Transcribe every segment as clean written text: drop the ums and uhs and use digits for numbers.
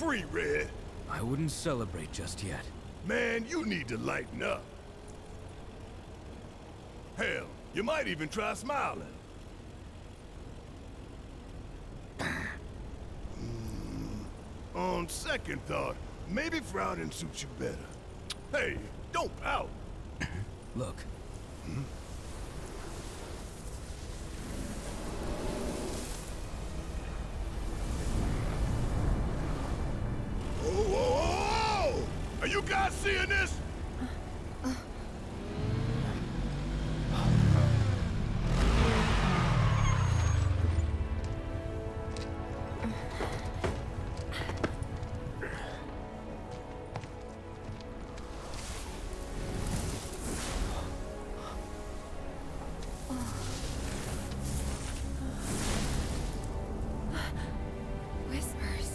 free, Red. I wouldn't celebrate just yet. Man, you need to lighten up. Hell, you might even try smiling. On second thought, maybe frowning suits you better. Hey, don't pout. Look. Whoa, whoa, whoa, whoa! Are you guys seeing this? Whispers.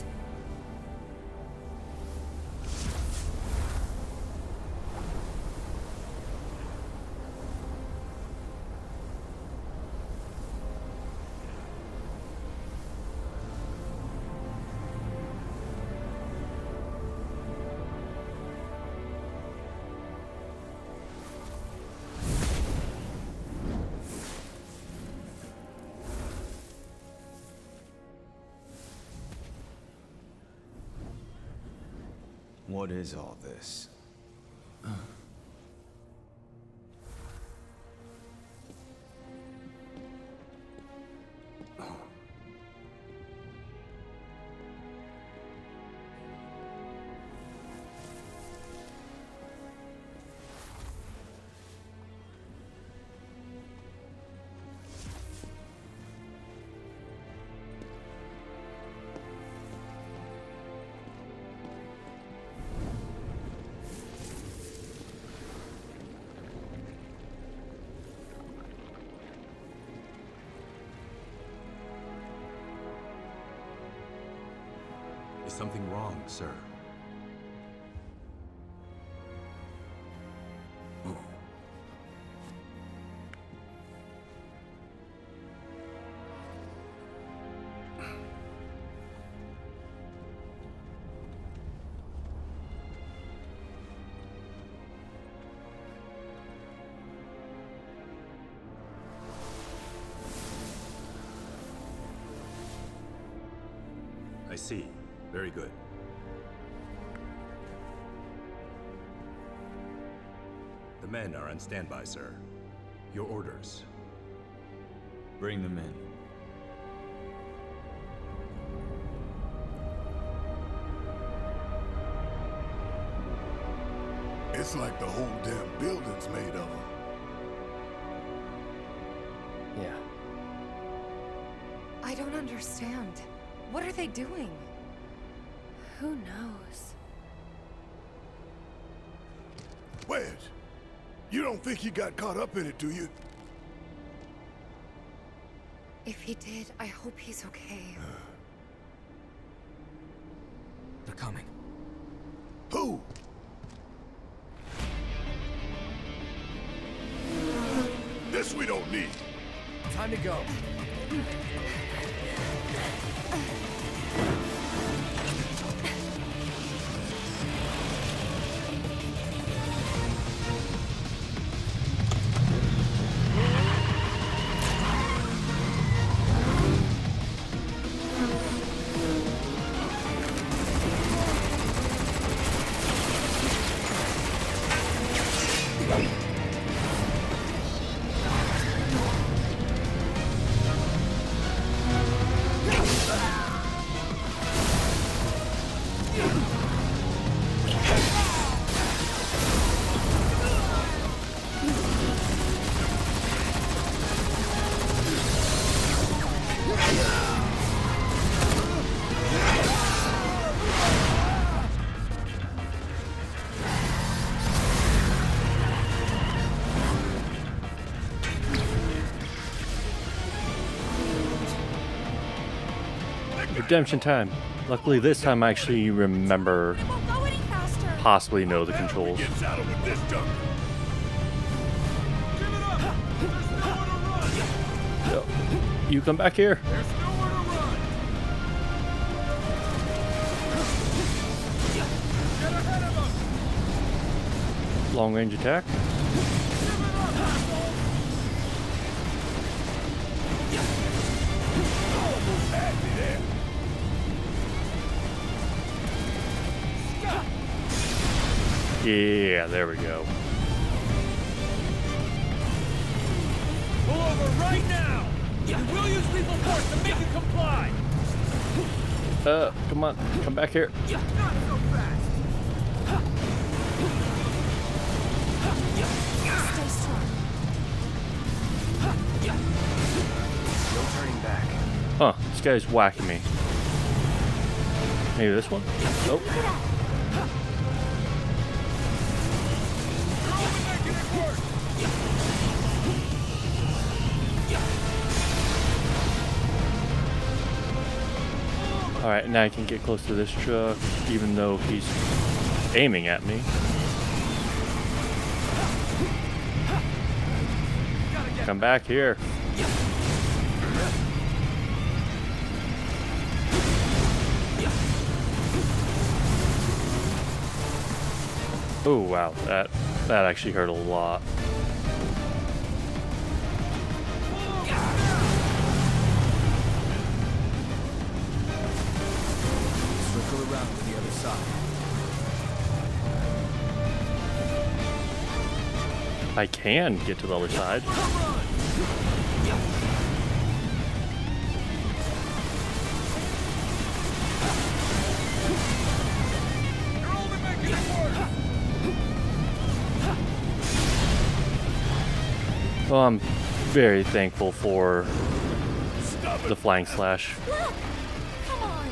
What is all this? Is something wrong, sir? I see. Very good. The men are on standby, sir. Your orders. Bring them in. It's like the whole damn building's made of them. Yeah. I don't understand. What are they doing? Who knows? Wedge, you don't think he got caught up in it, do you? If he did, I hope he's okay. They're coming. Who? This we don't need. Time to go. Redemption time. Luckily this time I actually remember, It won't go any faster. possibly know the controls. Get saddled with this junk. Give it up! There's nowhere to run! Yo, you come back here. There's nowhere to run! long range attack. Yeah, there we go. Pull over right now! We will use lethal force to make you comply! Come on, come back here. Not so fast! Stay strong. No turning back. Huh, this guy's whacking me. Maybe this one? Nope. Alright, now I can get close to this truck, even though he's aiming at me. Come back here. Oh wow, that actually hurt a lot. Circle around to the other side. I can get to the other side. Well, I'm very thankful for the flying slash. Look! Come on!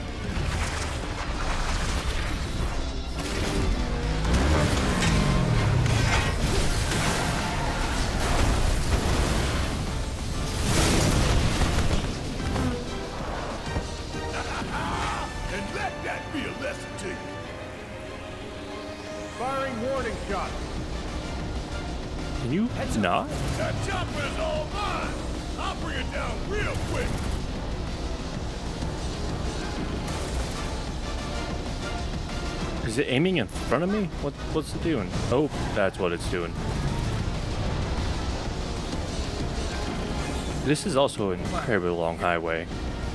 And let that be a lesson to you. Firing warning shot. Can you not? That chopper's all mine. I'll bring it down real quick. Is it aiming in front of me? What's it doing? Oh, that's what it's doing. This is also an incredibly long highway.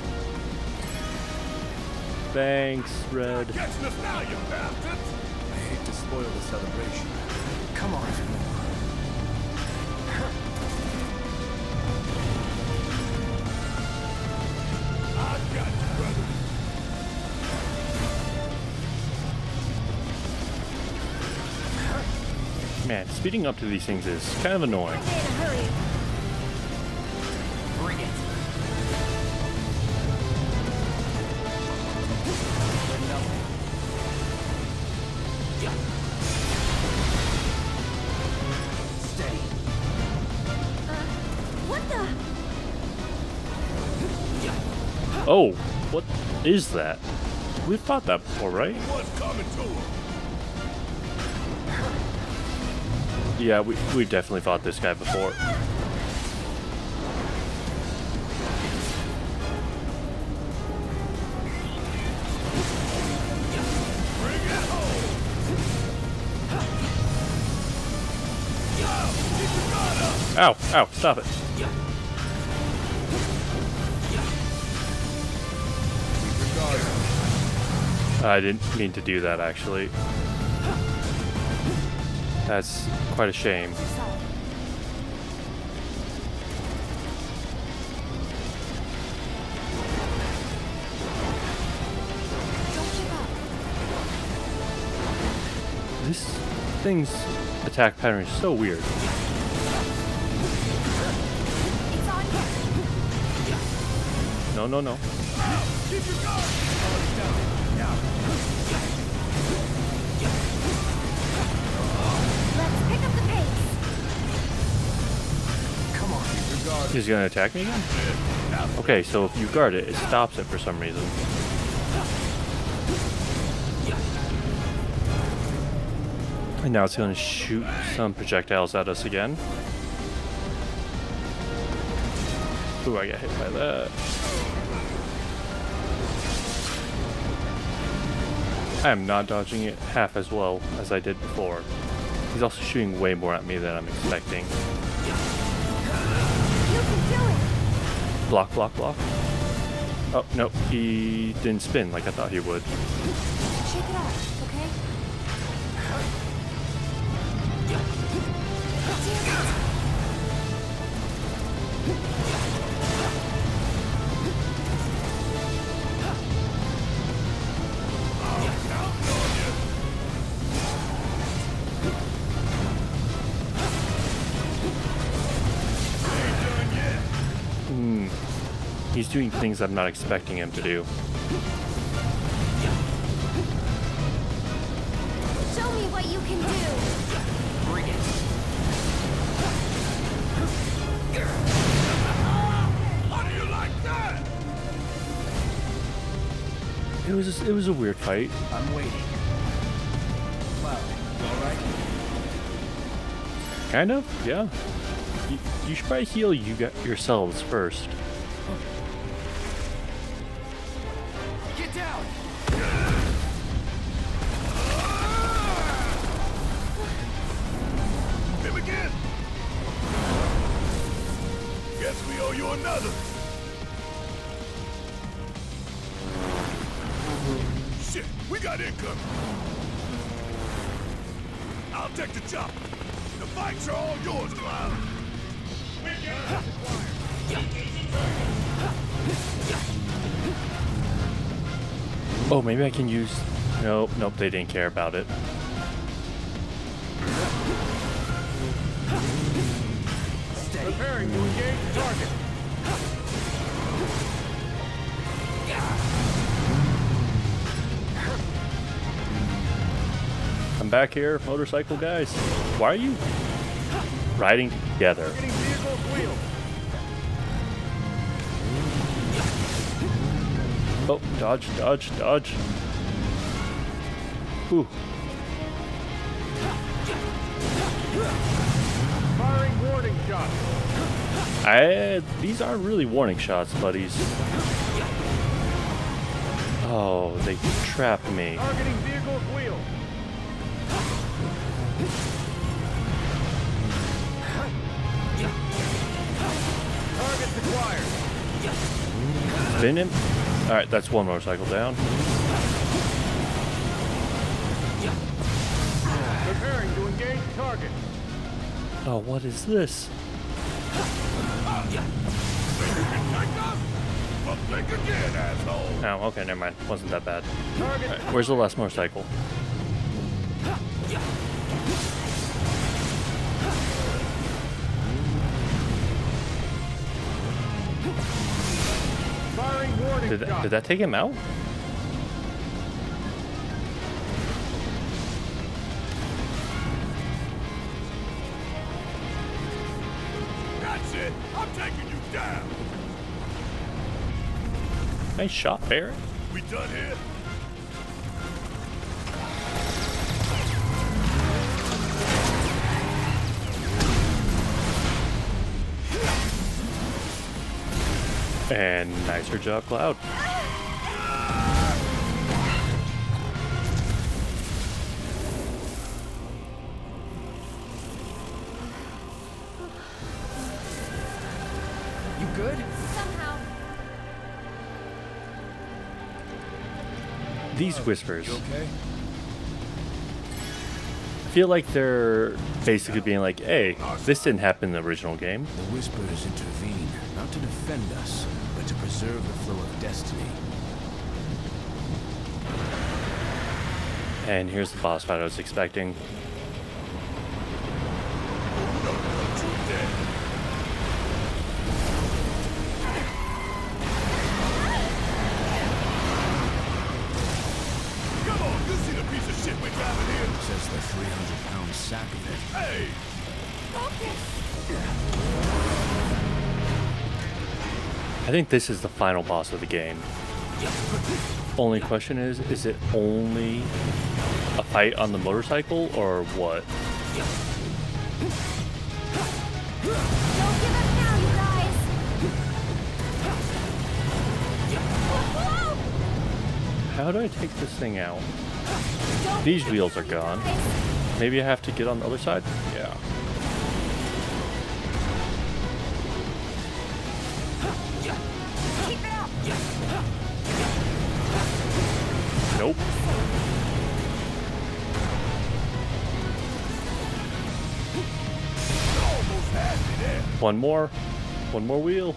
Thanks, Red. Catching us now, you bastards. I hate to spoil the celebration. Come on. I got you, brother. Man, speeding up to these things is kind of annoying. Okay, in a hurry. Bring it. Steady. What the? Oh, what is that? We've fought that before, right? What's coming to him? Yeah, we definitely fought this guy before. Bring it home. Yo, keep your guard up. Ow, ow, stop it. I didn't mean to do that, actually. That's quite a shame. Yourself. Don't give up. This thing's attack pattern is so weird. It's on you. No, no, no. Keep your guard. Let's pick up the pace. Come on. Regard. He's gonna attack me again? Okay, so if you guard it, it stops it for some reason. And now it's gonna shoot some projectiles at us again. Ooh, I got hit by that. I am not dodging it half as well as I did before. He's also shooting way more at me than I'm expecting. You can do it! Block, block, block. Oh, no, he didn't spin like I thought he would. Shake it off, okay? He's doing things I'm not expecting him to do. Show me what you can do! Bring it. How do you like that? It was a weird fight. I'm waiting. Cloud, you alright? Kind of, yeah. You should probably heal yourselves first. Get down! Him again. Guess we owe you another. Shit, we got income. I'll take the chop. The fights are all yours, Cloud. Oh, maybe I can use... Nope, nope, they didn't care about it. Preparing to engage target. I'm back here, motorcycle guys. Why are you riding together? Getting vehicle wheel. Oh, dodge, dodge, dodge. Whew. Firing warning shot. These aren't really warning shots, buddies. Oh, they trapped me. Targeting vehicle wheel. Target acquired. Spin him. Alright, that's one motorcycle down. Preparing to engage target. Oh, what is this? Well, think again, asshole. Oh, okay, never mind. Wasn't that bad. Target. Alright, where's the last motorcycle? Firing warning shot. Did that take him out? That's it. I'm taking you down. Nice shot, Barrett. We done here? And nicer job, Cloud. You good? Somehow. These whispers. You okay? I feel like they're basically being like, hey, this didn't happen in the original game. The Whispers intervene, not to defend us, but to preserve the flow of destiny. And here's the boss fight I was expecting. Come on, you see the piece of shit we're driving here? Says the 300-pound sack of it. Hey! I think this is the final boss of the game. Only question is it only a fight on the motorcycle or what? Don't give up now, you guys! How do I take this thing out? Don't These give wheels up, are you gone. guys. Maybe I have to get on the other side? Yeah. Keep it up! Nope. Almost had me there. One more. One more wheel.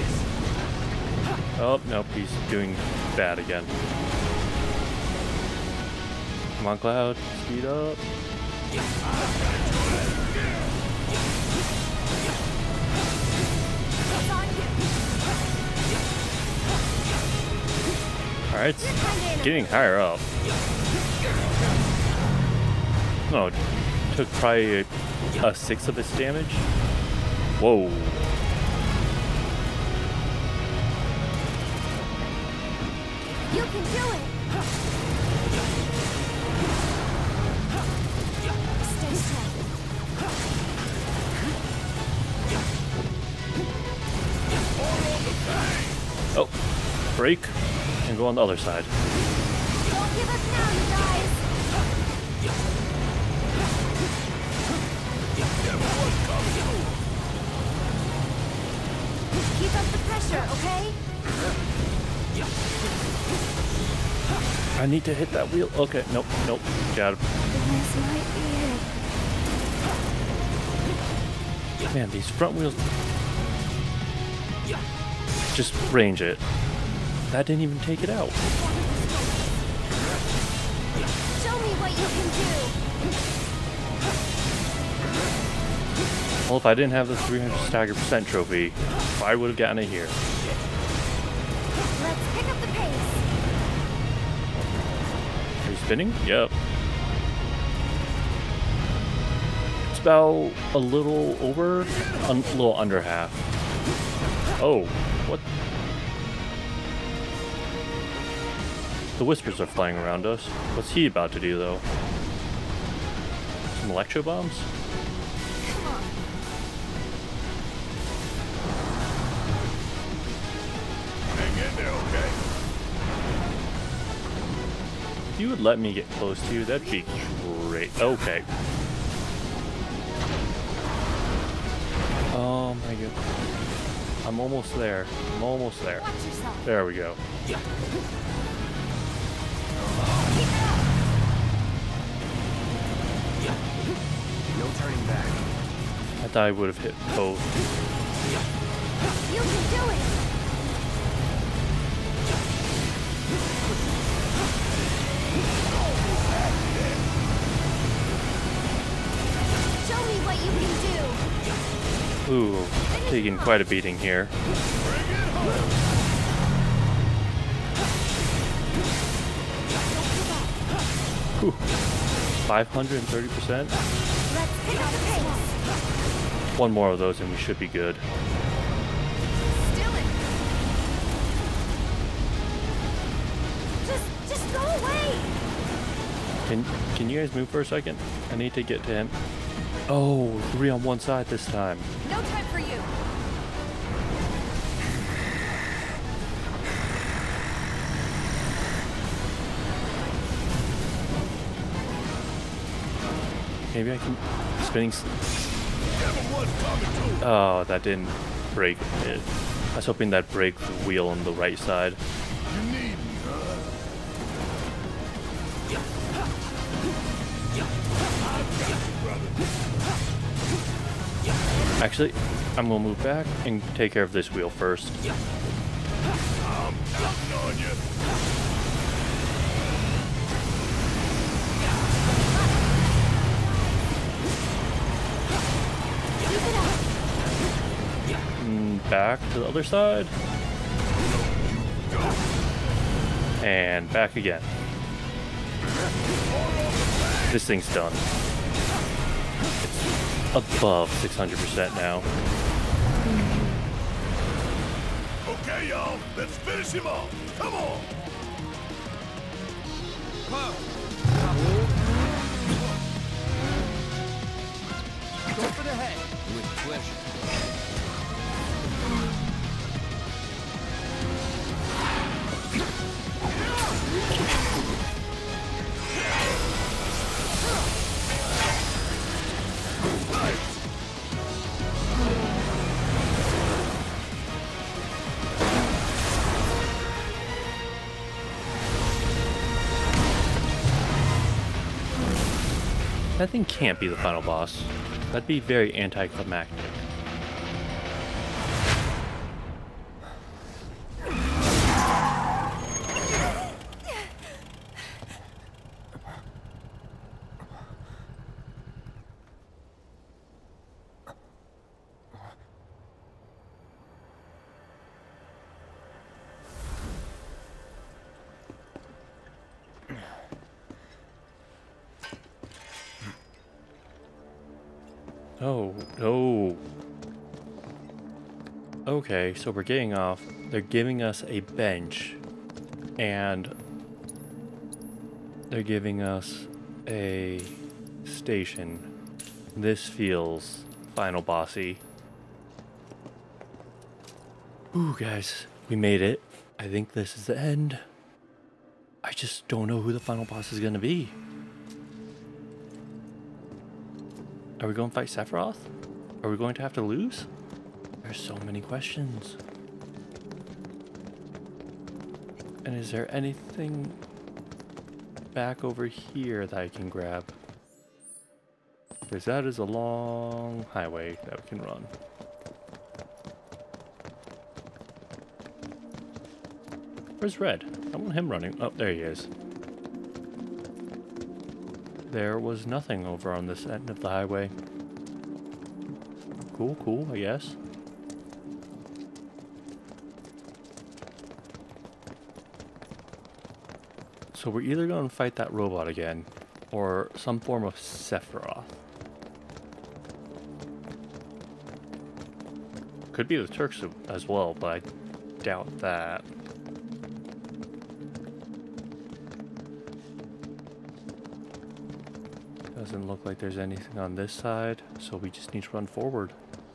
Oh, nope, he's doing bad again. Come on, Cloud. Speed up. It's on you! Alright, it's getting higher up. No, it took probably a sixth of its damage. Whoa. You can do it! Stay strong. Oh, break and go on the other side. Don't give up now, you guys! Keep up the pressure, okay? I need to hit that wheel. Okay, nope, nope. Got it. This might be it. Man, these front wheels. Just range it. That didn't even take it out. Show me what you can do! Well, if I didn't have the 300 stagger percent trophy, I would have gotten it here. Let's pick up the pace! Are you spinning? Yep. It's about a little over, a little under half. Oh, what? The whispers are flying around us. What's he about to do, though? Some electro bombs? Come on! Hang in there, okay? If you would let me get close to you, that'd be great. Okay. Oh my god. I'm almost there. I'm almost there. Watch yourself! There we go. No turning back. I thought I would have hit both. You can do it! Show me what you can do! Ooh, taking quite a beating here. Whew. 530%. Let's pick up the pace! One more of those and we should be good. Still it! Just go away! Can you guys move for a second? I need to get to him. Oh, 3 on one side this time. No time for you! Maybe I can spinning. Oh, that didn't break it. I was hoping that break the wheel on the right side. You need me, huh? I've got you, brother. Actually, I'm gonna move back and take care of this wheel first. I'm counting on you. Keep it up! Back to the other side. And back again. This thing's done. It's above 600% now. Okay, y'all, let's finish him off. Come on. Go for the head. With pleasure. That thing can't be the final boss. That'd be very anticlimactic. Oh, no. Okay, so we're getting off. They're giving us a bench. And they're giving us a station. This feels final bossy. Ooh, guys, we made it. I think this is the end. I just don't know who the final boss is going to be. Are we going to fight Sephiroth? Are we going to have to lose? There's so many questions. And is there anything back over here that I can grab? Because that is a long highway that we can run. Where's Red? I want him running. Oh, there he is. There was nothing over on this end of the highway. Cool, cool, I guess. So we're either going to fight that robot again, or some form of Sephiroth. Could be the Turks as well, but I doubt that. Doesn't look like there's anything on this side, so we just need to run forward.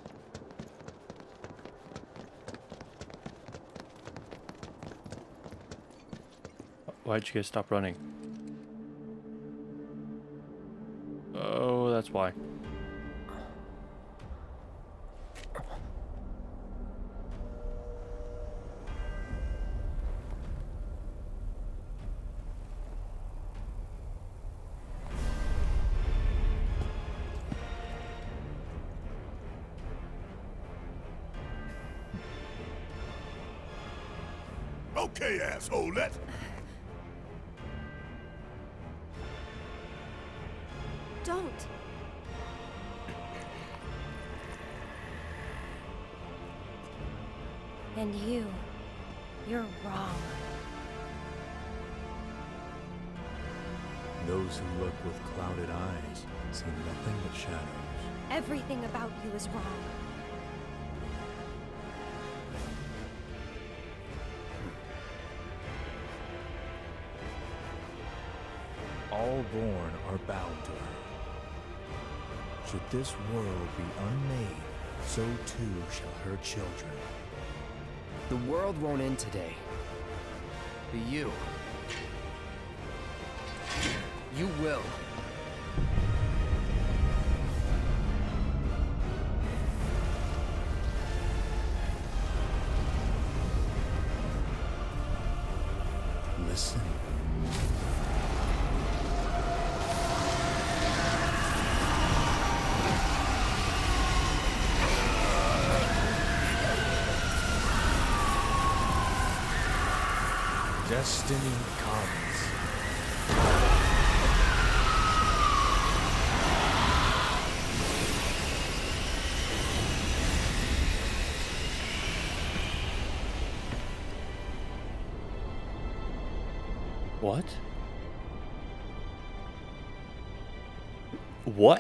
Why'd you guys stop running? Oh, that's why. Okay, asshole, let's... Don't. And you're wrong. Those who look with clouded eyes see nothing but shadows. Everything about you is wrong. All born are bound to her. Should this world be unmade, so too shall her children. The world won't end today. But you will. Listen. Destiny comes. What? What?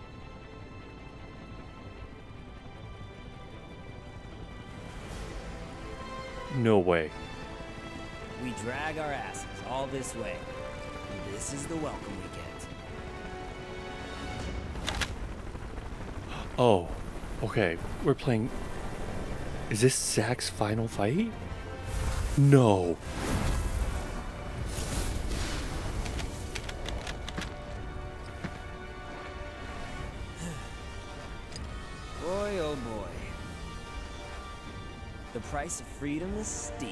No way. We drag our asses all this way. This is the welcome we get. Oh, okay. We're playing... Is this Zack's final fight? No. Boy, oh boy. The price of freedom is steep.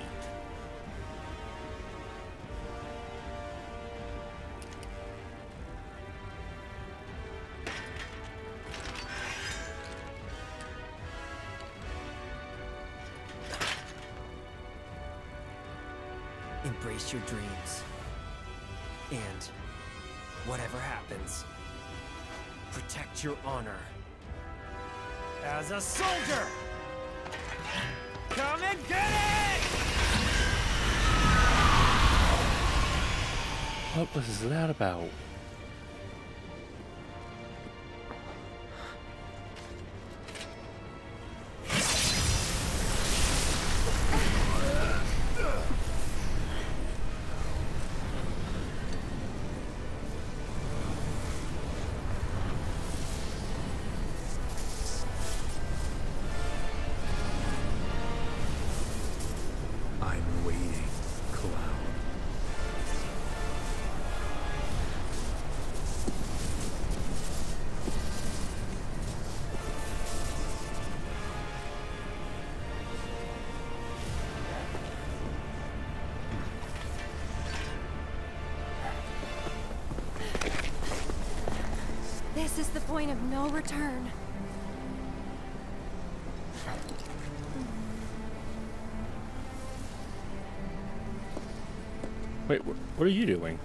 Embrace your dreams. And whatever happens, protect your honor. As a soldier! Come and get it! What was that about? I'm waiting, Cloud. This is the point of no return. Wait, what are you doing?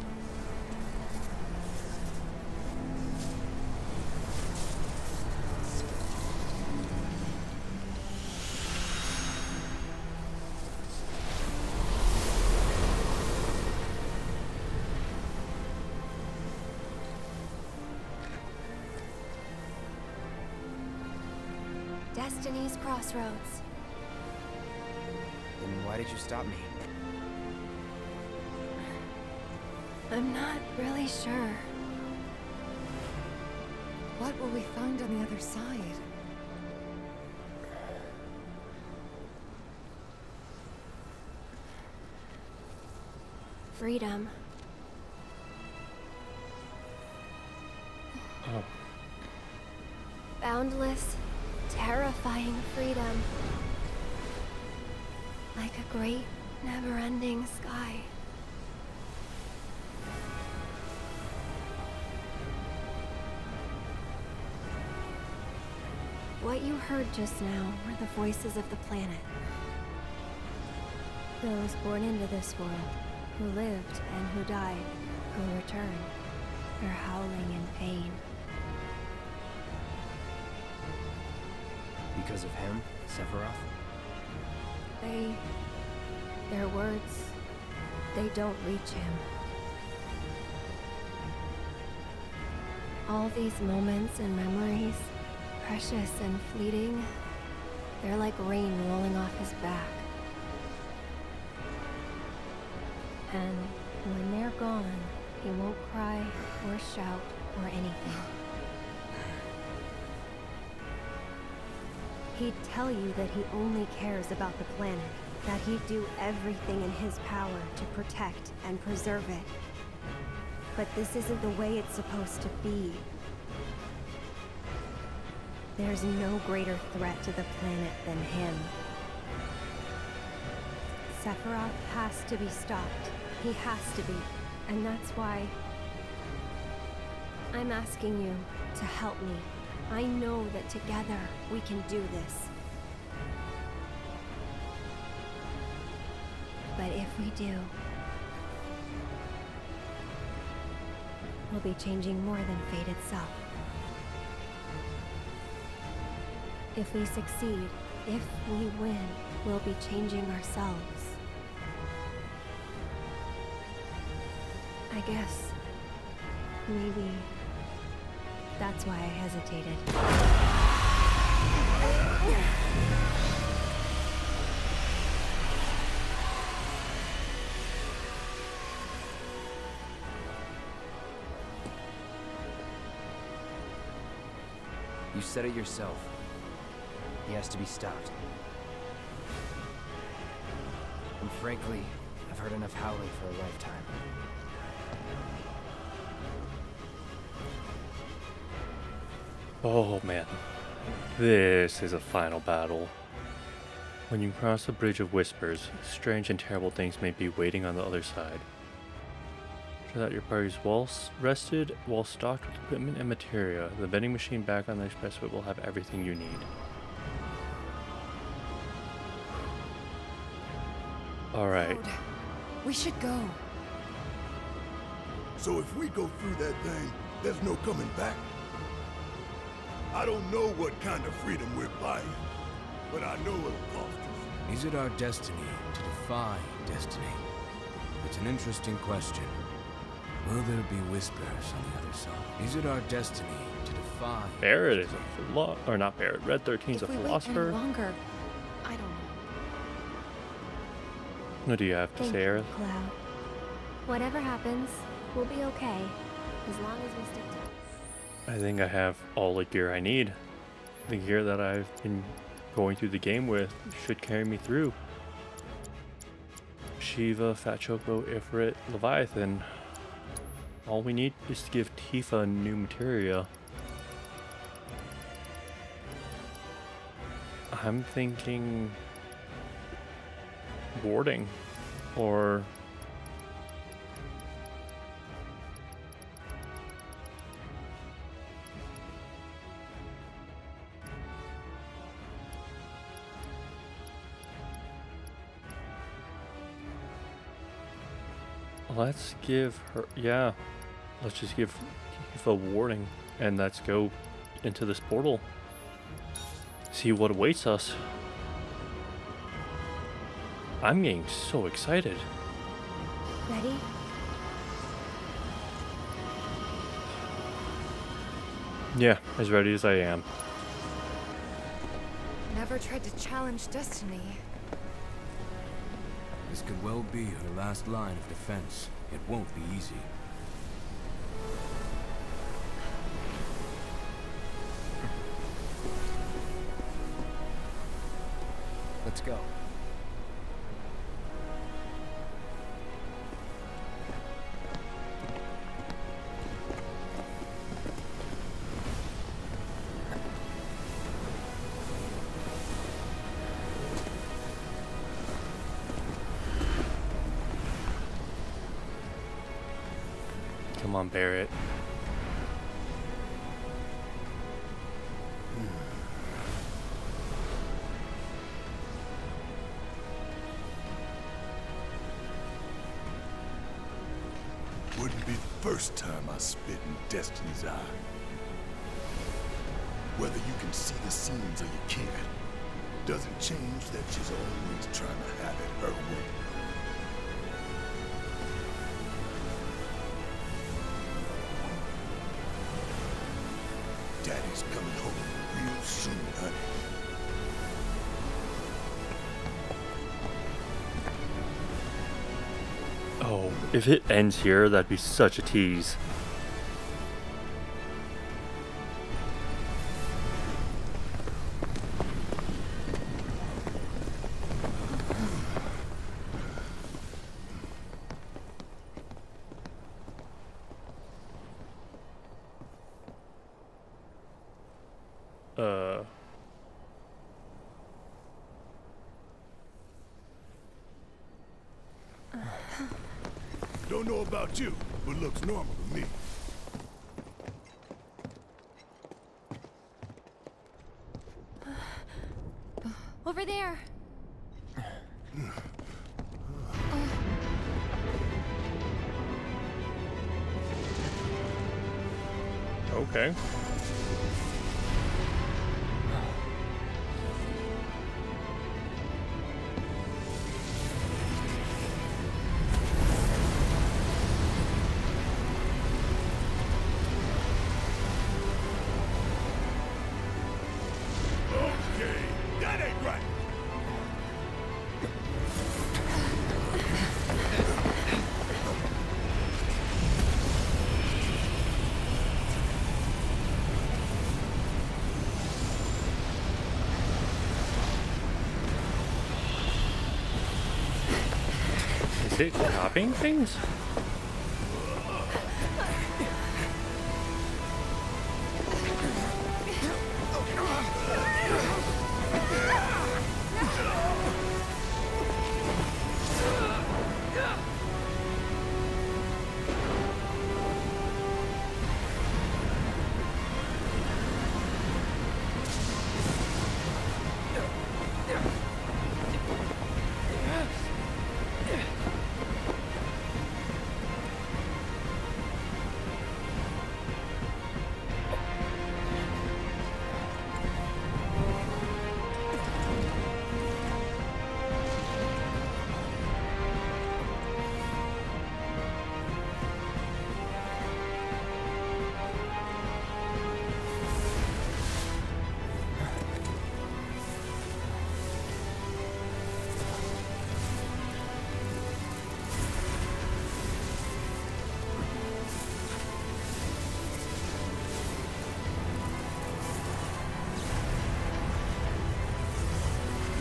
Destiny's Crossroads. Then why did you stop me? I'm not really sure. What will we find on the other side? Freedom. Oh. Boundless, terrifying freedom. Like a great, never-ending sky. What you heard just now were the voices of the planet. Those born into this world, who lived and who died, who returned, are howling in pain. Because of him, Sephiroth? Their words, they don't reach him. All these moments and memories, precious and fleeting, they're like rain rolling off his back. And when they're gone, he won't cry or shout or anything. He'd tell you that he only cares about the planet, that he'd do everything in his power to protect and preserve it. But this isn't the way it's supposed to be. There's no greater threat to the planet than him. Sephiroth has to be stopped. He has to be. And that's why I'm asking you to help me. I know that together we can do this. But if we do, we'll be changing more than fate itself. If we succeed, if we win, we'll be changing ourselves. I guess maybe that's why I hesitated. You said it yourself. He has to be stopped. And frankly, I've heard enough howling for a lifetime. Oh man, this is a final battle. When you cross the Bridge of Whispers, strange and terrible things may be waiting on the other side. Ensure that your party's rested, well stocked with equipment and materia. The vending machine back on the expressway will have everything you need. Alright. We should go. So if we go through that thing, there's no coming back? I don't know what kind of freedom we're buying, but I know it'll cost us. Is it our destiny to defy destiny? It's an interesting question. Will there be whispers on the other side? Is it our destiny to defy... Barret is a or not Barret. Red 13's a philosopher. Wait any longer, I don't know. What do you have to say, Aerith? Cloud. Whatever happens, we'll be okay, as long as we stick to. I think I have all the gear I need. The gear that I've been going through the game with should carry me through. Shiva, Fat Choco, Ifrit, Leviathan. All we need is to give Tifa new materia. I'm thinking boarding or let's give her, yeah, let's just give Tifa warning and let's go into this portal. See what awaits us. I'm getting so excited. Ready? Yeah, as ready as I am. Never tried to challenge destiny. This could well be her last line of defense. It won't be easy. Let's go. Come on, Barret. Wouldn't be the first time I spit in Destiny's eye. Whether you can see the seams or you can't, doesn't change that she's always trying to have it her way. Daddy's coming home real soon, honey. Oh, if it ends here, that'd be such a tease. Don't know about you, but looks normal to me. Over there. Okay. Is it copying things?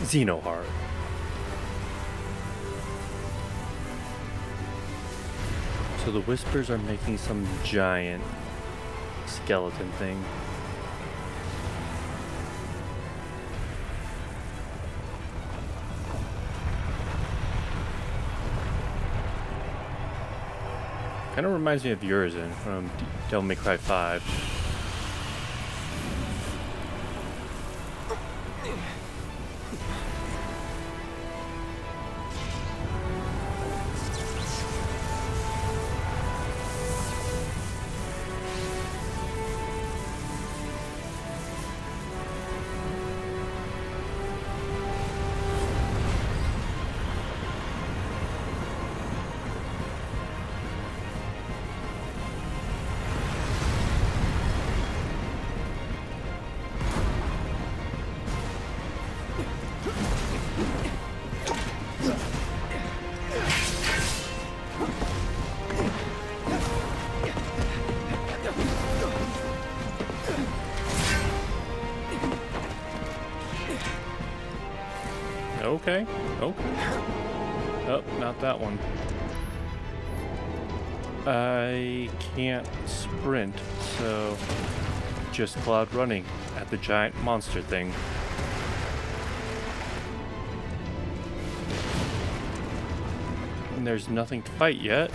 Xenoheart. So the Whispers are making some giant skeleton thing. Kind of reminds me of Urizen from Devil May Cry 5. Okay, okay. Oh, not that one. I can't sprint, so just cloud running at the giant monster thing. And there's nothing to fight yet.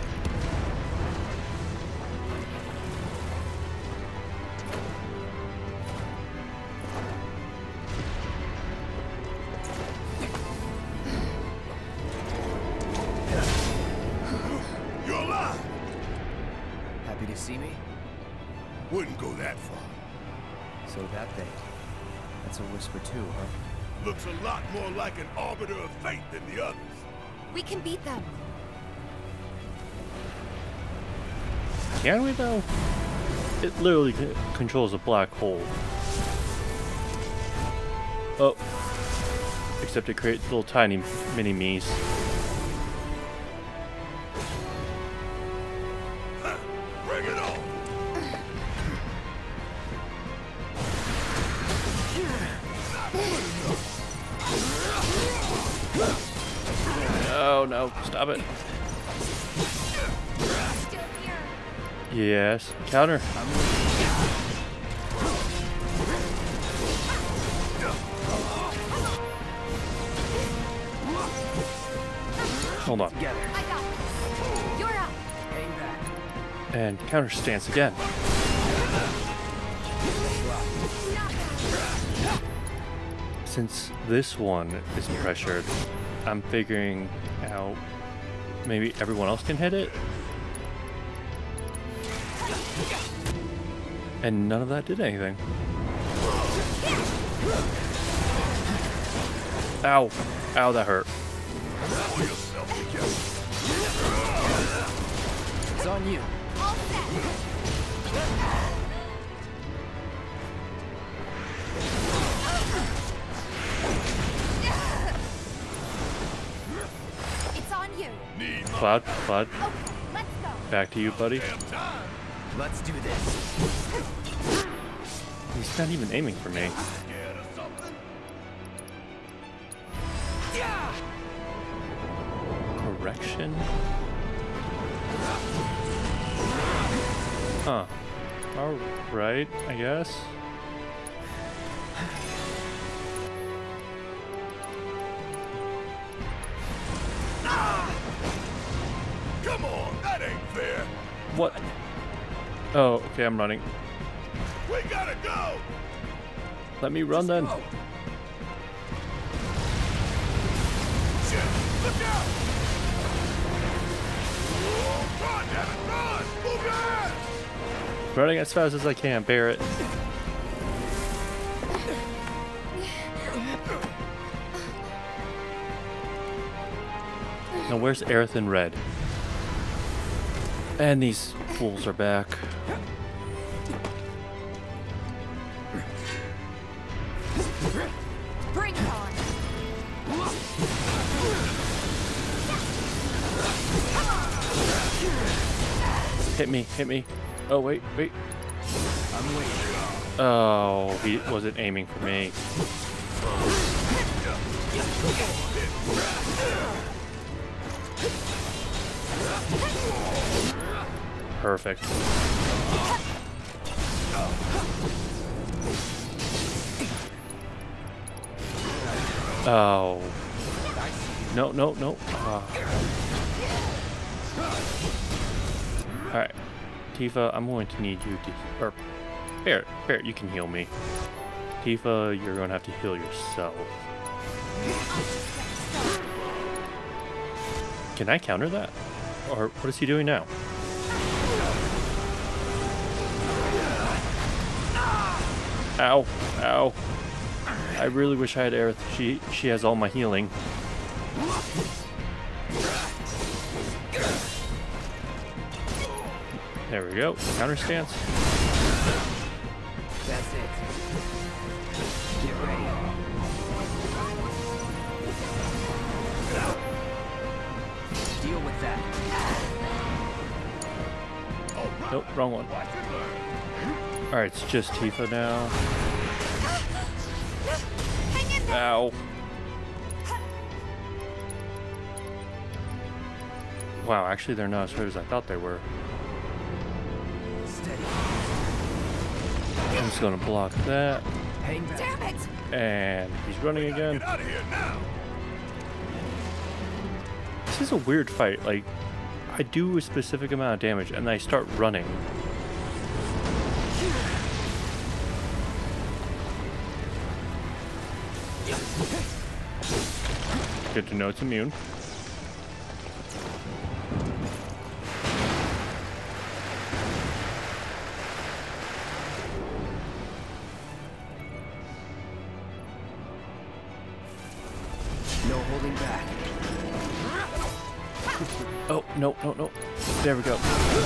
See me? Wouldn't go that far. So that thing, that's a Whisper too, huh? Looks a lot more like an Arbiter of Fate than the others. We can beat them. Can we though? It literally controls a black hole. Oh. Except it creates little tiny mini-me's. Oh no, stop it. Yes, counter. Hold on. You're up. And counter stance again. Since this one is pressured, I'm figuring out maybe everyone else can hit it. And none of that did anything. Ow. Ow, that hurt. It's on you. All set. It's on you. Cloud. Okay, let's go. Back to you, buddy. Let's do this. He's not even aiming for me. Correction? Huh. Alright, I guess. Come on, that ain't fair. What? Oh, okay, I'm running. We gotta go. Let me run then. Shit, look out! Oh, run, damn it, run! Move your ass! Running as fast as I can, bear it. Now where's Aerith and Red? And these fools are back. Bring it on. Hit me, hit me. Oh, wait. I'm waiting. Oh, he wasn't aiming for me. Perfect. Oh. No, no, no. Alright. Tifa, I'm going to need you to... Or, Barret, you can heal me. Tifa, you're going to have to heal yourself. Can I counter that? Or what is he doing now? Ow, ow. I really wish I had Aerith. She has all my healing. There we go. Counter stance. That's it. Get ready. Deal with that. Nope, wrong one. Alright, it's just Tifa now. Ow. Wow, actually they're not as hurt as I thought they were. Steady. I'm just gonna block that. Hang back. Damn it! And he's running again. Get out of here now! This is a weird fight. Like, I do a specific amount of damage and I start running. Good to know it's immune. No holding back. Oh, no, no, no. There we go.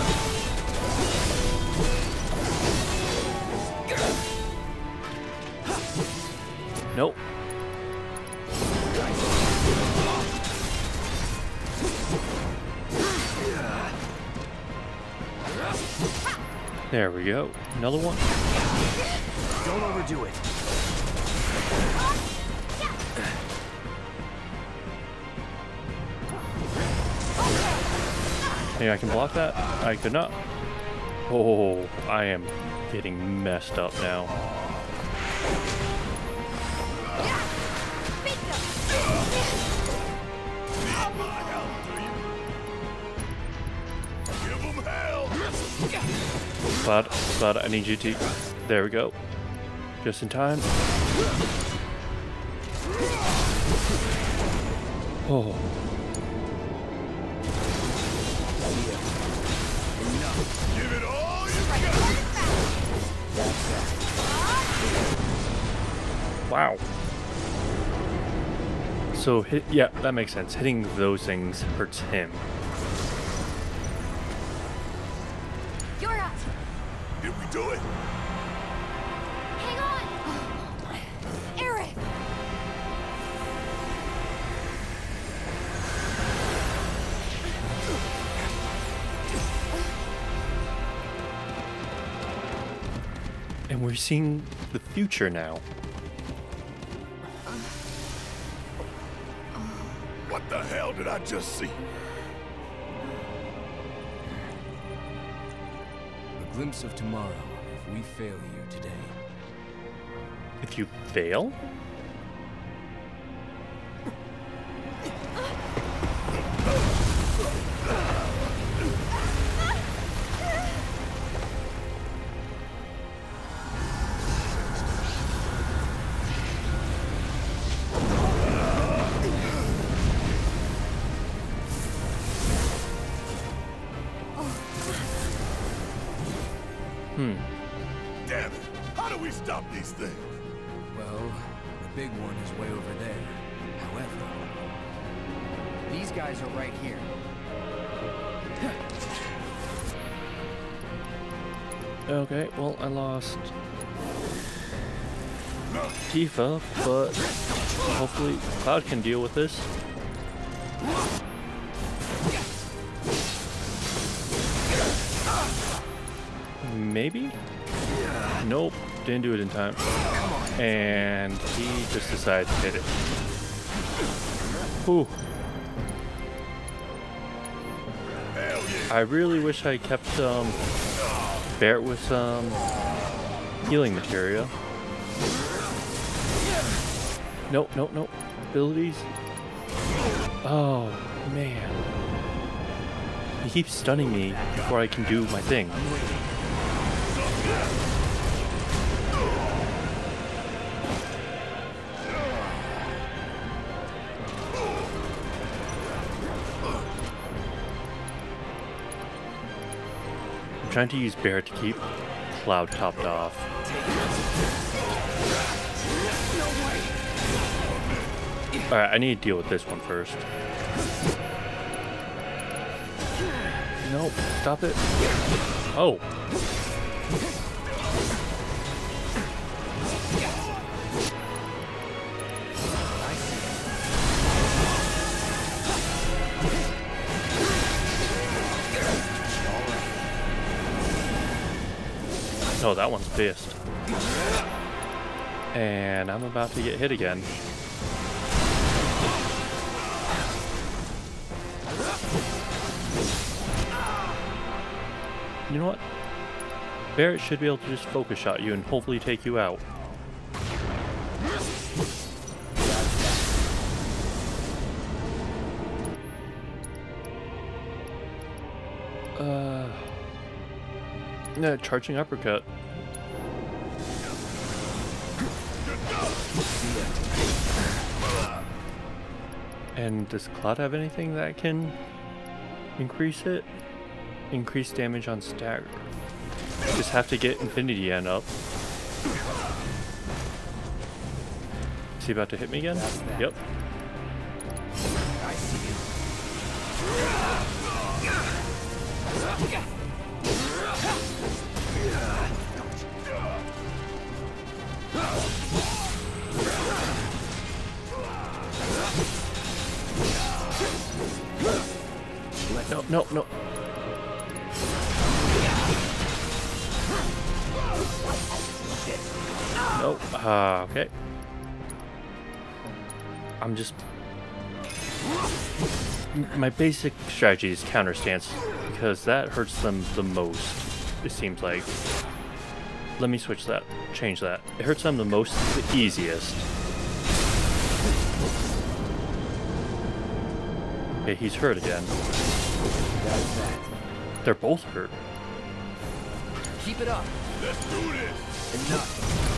Nope. There we go. Another one. Don't overdo it. Hey, I can block that? I could not. Oh, I am getting messed up now. Cloud, I need you to... There we go. Just in time. Oh. Give it all you got! Wow. So, yeah, that makes sense. Hitting those things hurts him. You're up! Did we do it? Hang on! Aerith! And we're seeing the future now. What the hell did I just see? A glimpse of tomorrow if we fail here today. If you fail? Damn it! How do we stop these things? Well, the big one is way over there. However, These guys are right here. Okay, well, I lost Tifa, but hopefully Cloud can deal with this. Maybe? Nope, didn't do it in time. And he just decided to hit it. Whew. I really wish I kept Barret with some healing materia. Nope, nope, nope. Abilities. Oh, man. He keeps stunning me before I can do my thing. I'm trying to use Barret to keep Cloud topped off. Alright, I need to deal with this one first. Nope, stop it. Oh. Oh, that one's pissed. And I'm about to get hit again. You know what? Barret should be able to just focus shot you and hopefully take you out. No, charging uppercut. And does Cloud have anything that can increase it? Increase damage on stagger. Just have to get Infinity End up. Is he about to hit me again? Yep. I see you. No, no, no. Nope. Okay. I'm just... My basic strategy is counter stance, because that hurts them the most, it seems like. Let me switch that. Change that. It hurts them the most, the easiest. Okay, he's hurt again. They're both hurt. Keep it up. Let's do this. Enough.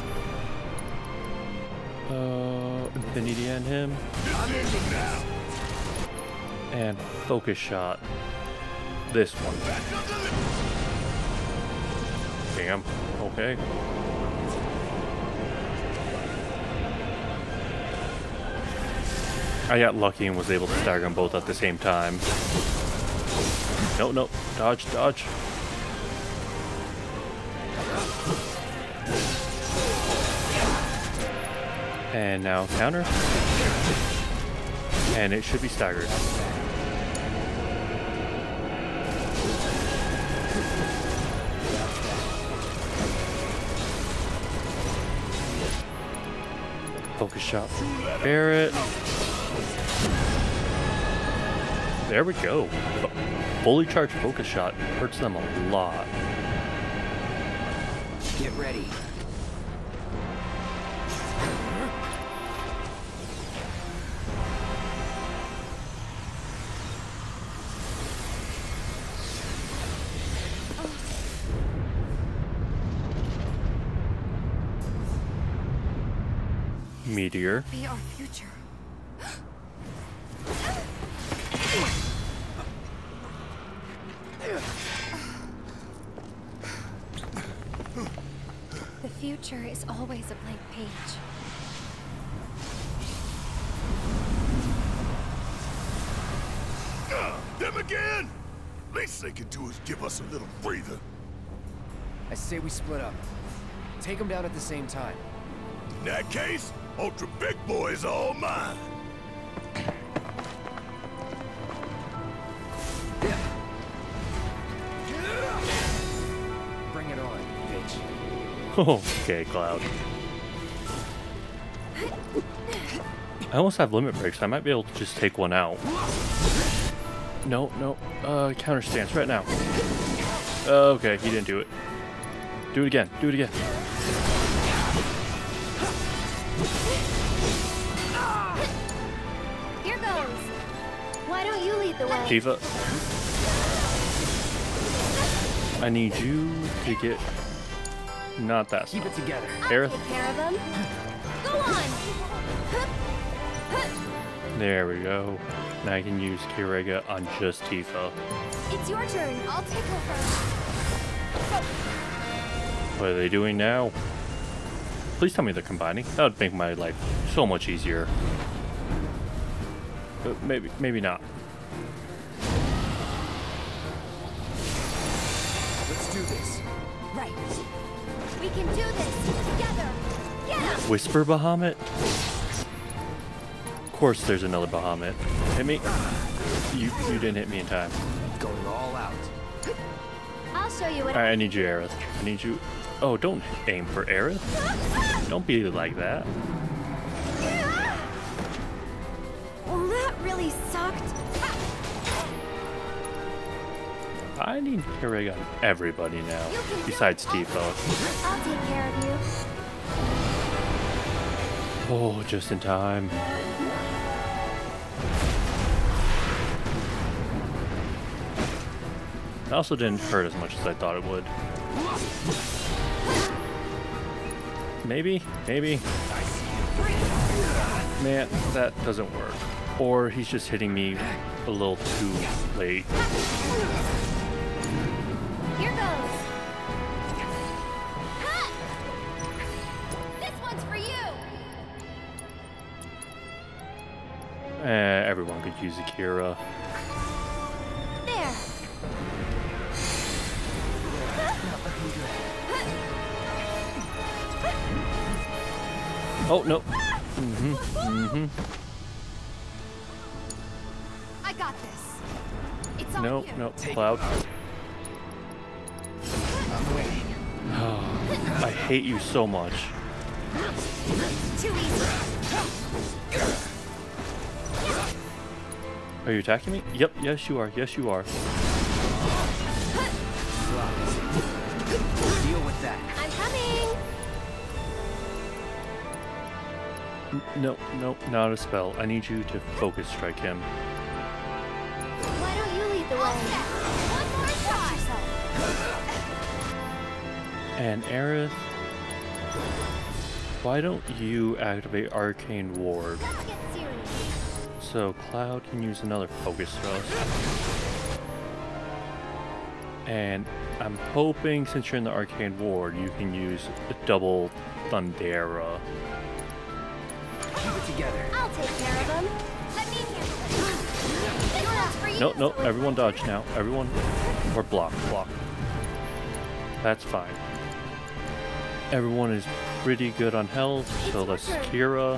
Infinity End him. And focus shot. This one. Damn. Okay. I got lucky and was able to stagger them both at the same time. No, no. Dodge, dodge. And now counter. And it should be staggered. Focus shot. Barret. There we go. Fully charged focus shot hurts them a lot. Get ready. Meteor. Be our future. The future is always a blank page. Them again? Least they can do is give us a little breather. I say we split up. Take them down at the same time. In that case, Ultra Big Boy is all mine. Bring it on, bitch. Okay, Cloud. I almost have limit breaks. I might be able to just take one out. No, no. Counter stance right now. Okay, he didn't do it. Do it again. Do it again. Here goes. Why don't you lead the way? Tifa. I need you to get not that Keep it together. Aerith. Take care of them. Go on. There we go. Now I can use Kirega on just Tifa. It's your turn. I'll take her first. What are they doing now? Please tell me they're combining. That would make my life so much easier. But maybe not. Let's do this. Right. We can do this together. Get him. Whisper Bahamut? Of course there's another Bahamut. Hit me. You didn't hit me in time. Going all out. I'll show you what. Alright, I need you, Aerith. I need you. Oh, don't aim for Aerith. Don't be like that. Well, that really sucked. I need Kirega on everybody now, besides Tifa. I'll take care of you. Oh, just in time. It also didn't hurt as much as I thought it would. Maybe? Man, that doesn't work. Or he's just hitting me a little too late. Here goes. Cut! This one's for you. Everyone could use Akira. There. Oh, no. I got this. It's on No, you. no, Cloud. Oh, I hate you so much. Too easy. Are you attacking me? Yep, yes you are. Yes you are. Deal with that. I'm coming. No, not a spell. I need you to focus strike him. Why don't you lead the way? One more shot. And Aerith, why don't you activate Arcane Ward? Let's get serious. So Cloud can use another focus thrust. And I'm hoping since you're in the Arcane Ward, you can use a double Thundera. Keep it together. I'll take care of them. Let me handle it. This one's for you. No, everyone dodge now. Everyone, or block. That's fine. Everyone is pretty good on health, so let's Kira.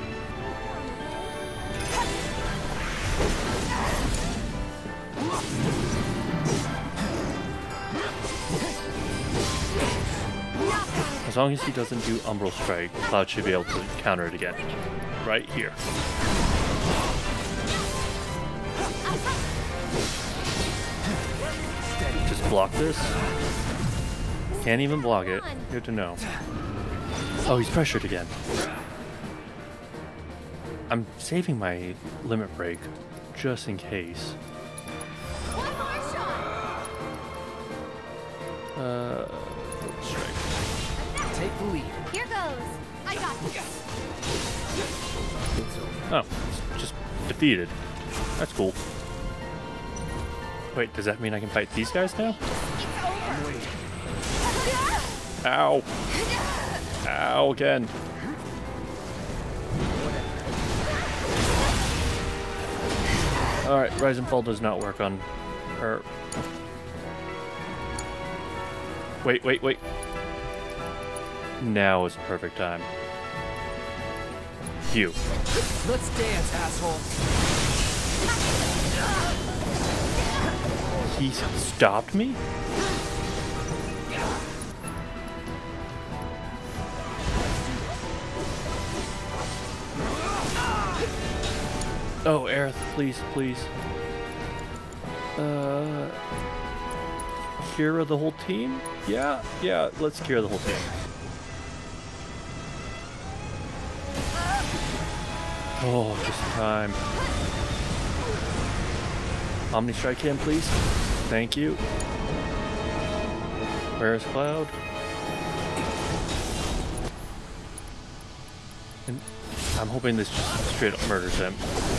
As long as he doesn't do Umbral Strike, Cloud should be able to counter it again. Right here. Just block this. Can't even block it. Good to know. Oh, he's pressured again. I'm saving my limit break just in case. One more shot. Strike. Take the lead. Here goes. I got this. Oh, it's just defeated. That's cool. Wait, does that mean I can fight these guys now? It's over. Ow! Ow again. Alright, Rise and Fall does not work on her. Wait. Now is the perfect time. You. Let's dance, asshole. He stopped me? Please, please. Cure the whole team? Yeah, let's cure the whole team. Oh, just in time. Omni Strike him, please. Thank you. Where's Cloud? And I'm hoping this just straight up murders him.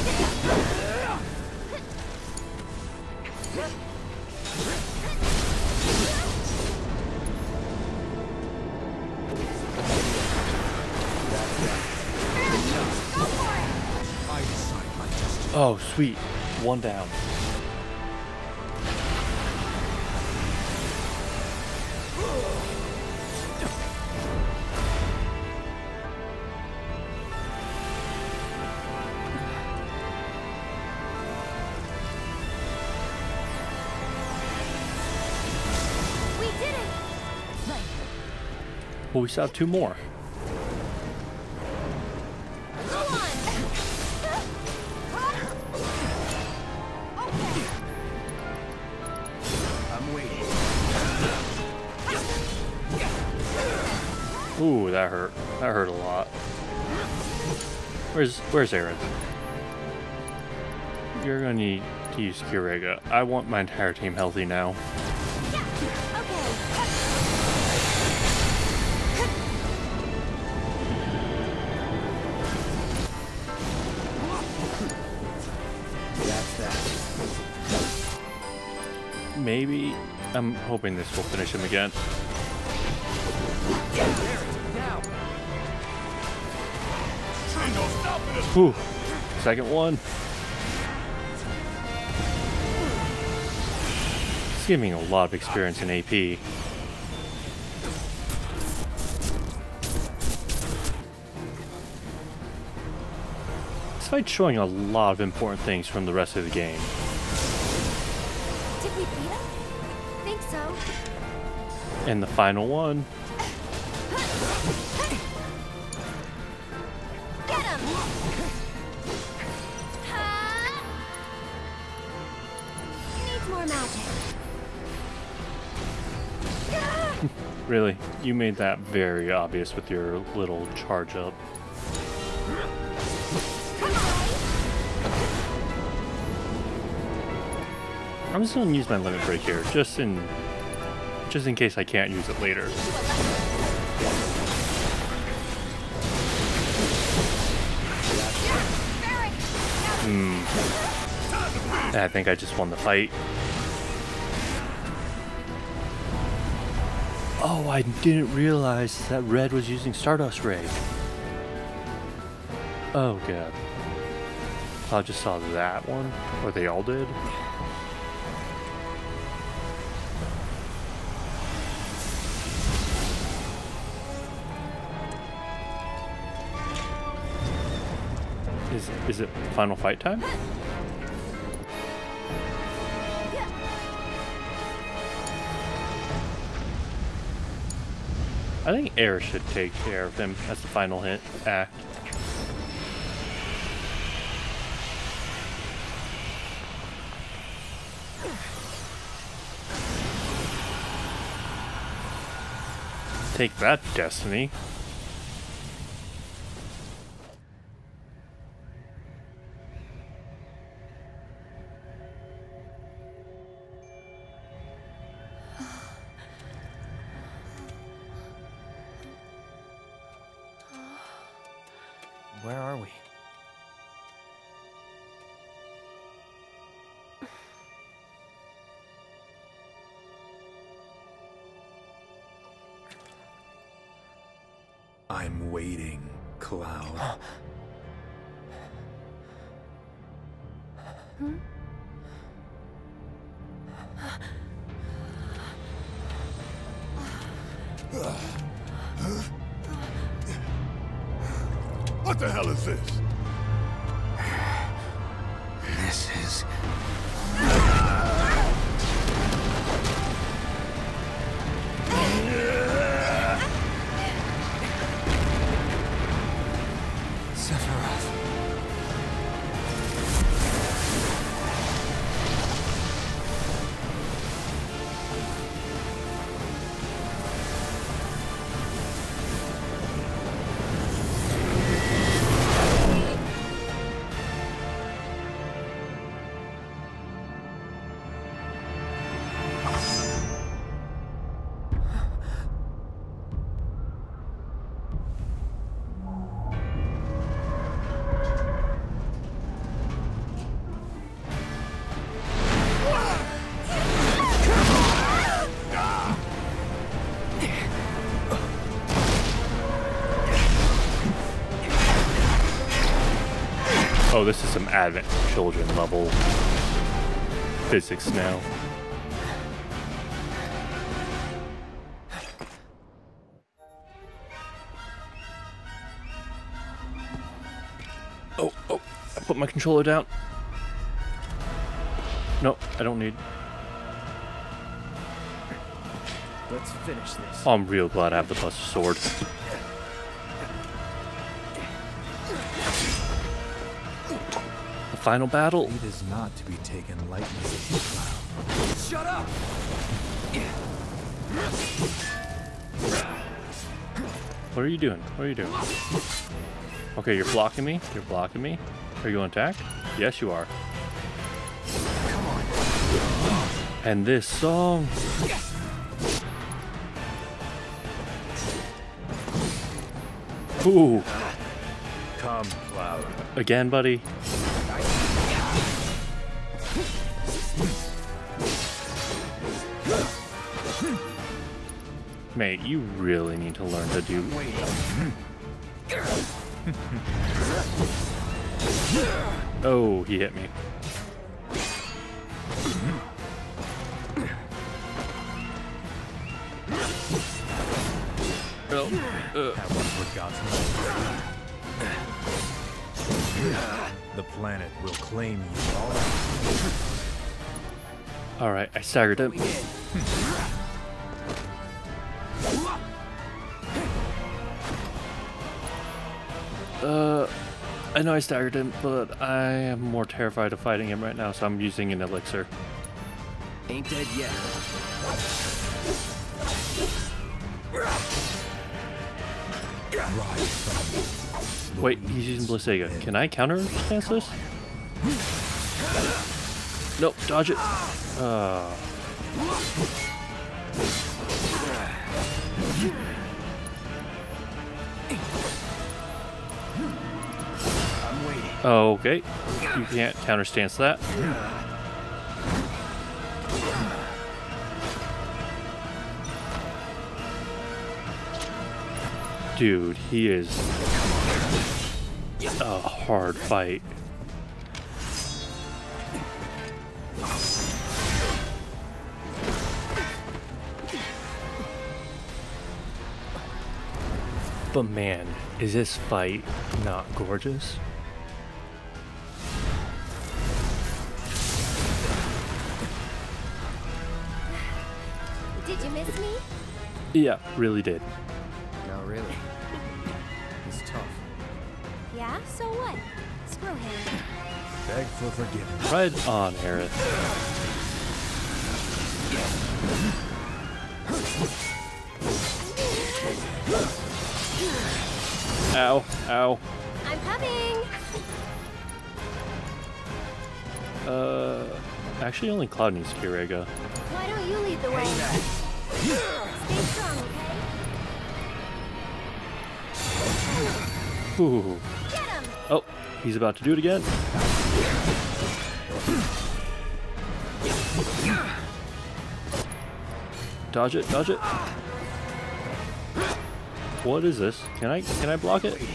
Oh, sweet. One down. We did it! Well, we still have 2 more. Ooh, that hurt. That hurt a lot. Where's Aaron? You're gonna need to use Kurega. I want my entire team healthy now. Maybe. I'm hoping this will finish him again. Whew. Second one. It's giving me a lot of experience in AP. This fight's showing a lot of important things from the rest of the game. Did we beat him? Think so. And the final one. Get him! Needs more magic. Really, you made that very obvious with your little charge up. I'm just gonna use my limit break here, just in case I can't use it later. I think I just won the fight. Oh, I didn't realize that Red was using Stardust Ray. Oh god. I just saw that one, or they all did. Is it final fight time? I think Air should take care of him as the final act. Take that, Destiny. Where are we? I'm waiting, Cloud. What the hell is this? This is... Sephiroth. Oh, this is some Advent Children level physics now. Oh, I put my controller down. No, I don't need. Let's finish this. Oh, I'm real glad I have the Buster Sword. The final battle. It is not to be taken lightly. Shut up! What are you doing? What are you doing? Okay, you're blocking me. You're blocking me. Are you going to attack? Yes, you are. Come on. And this song. Ooh. Come, Cloud. Again, buddy. Mate, you really need to learn to do. Oh, he hit me. Have one forgotten? The planet will claim you all. Alright, I staggered him. I know I staggered him, but I am more terrified of fighting him right now, so I'm using an elixir. Ain't dead yet. Wait, he's using Blissega. Can I counter stance this? Nope, dodge it. Okay, you can't counter stance that. Dude, he is a hard fight. But man, is this fight not gorgeous? Did you miss me? Yeah, really did. No, really. He's tough. Yeah, so what? Screw him. Beg for forgiveness. Right on, Aerith. Ow, ow. I'm coming. Actually only Cloud needs Kirega. Why don't you lead the way? Stay strong, okay? Ooh. Get him. Oh, he's about to do it again. Dodge it, dodge it. What is this? Can I block it?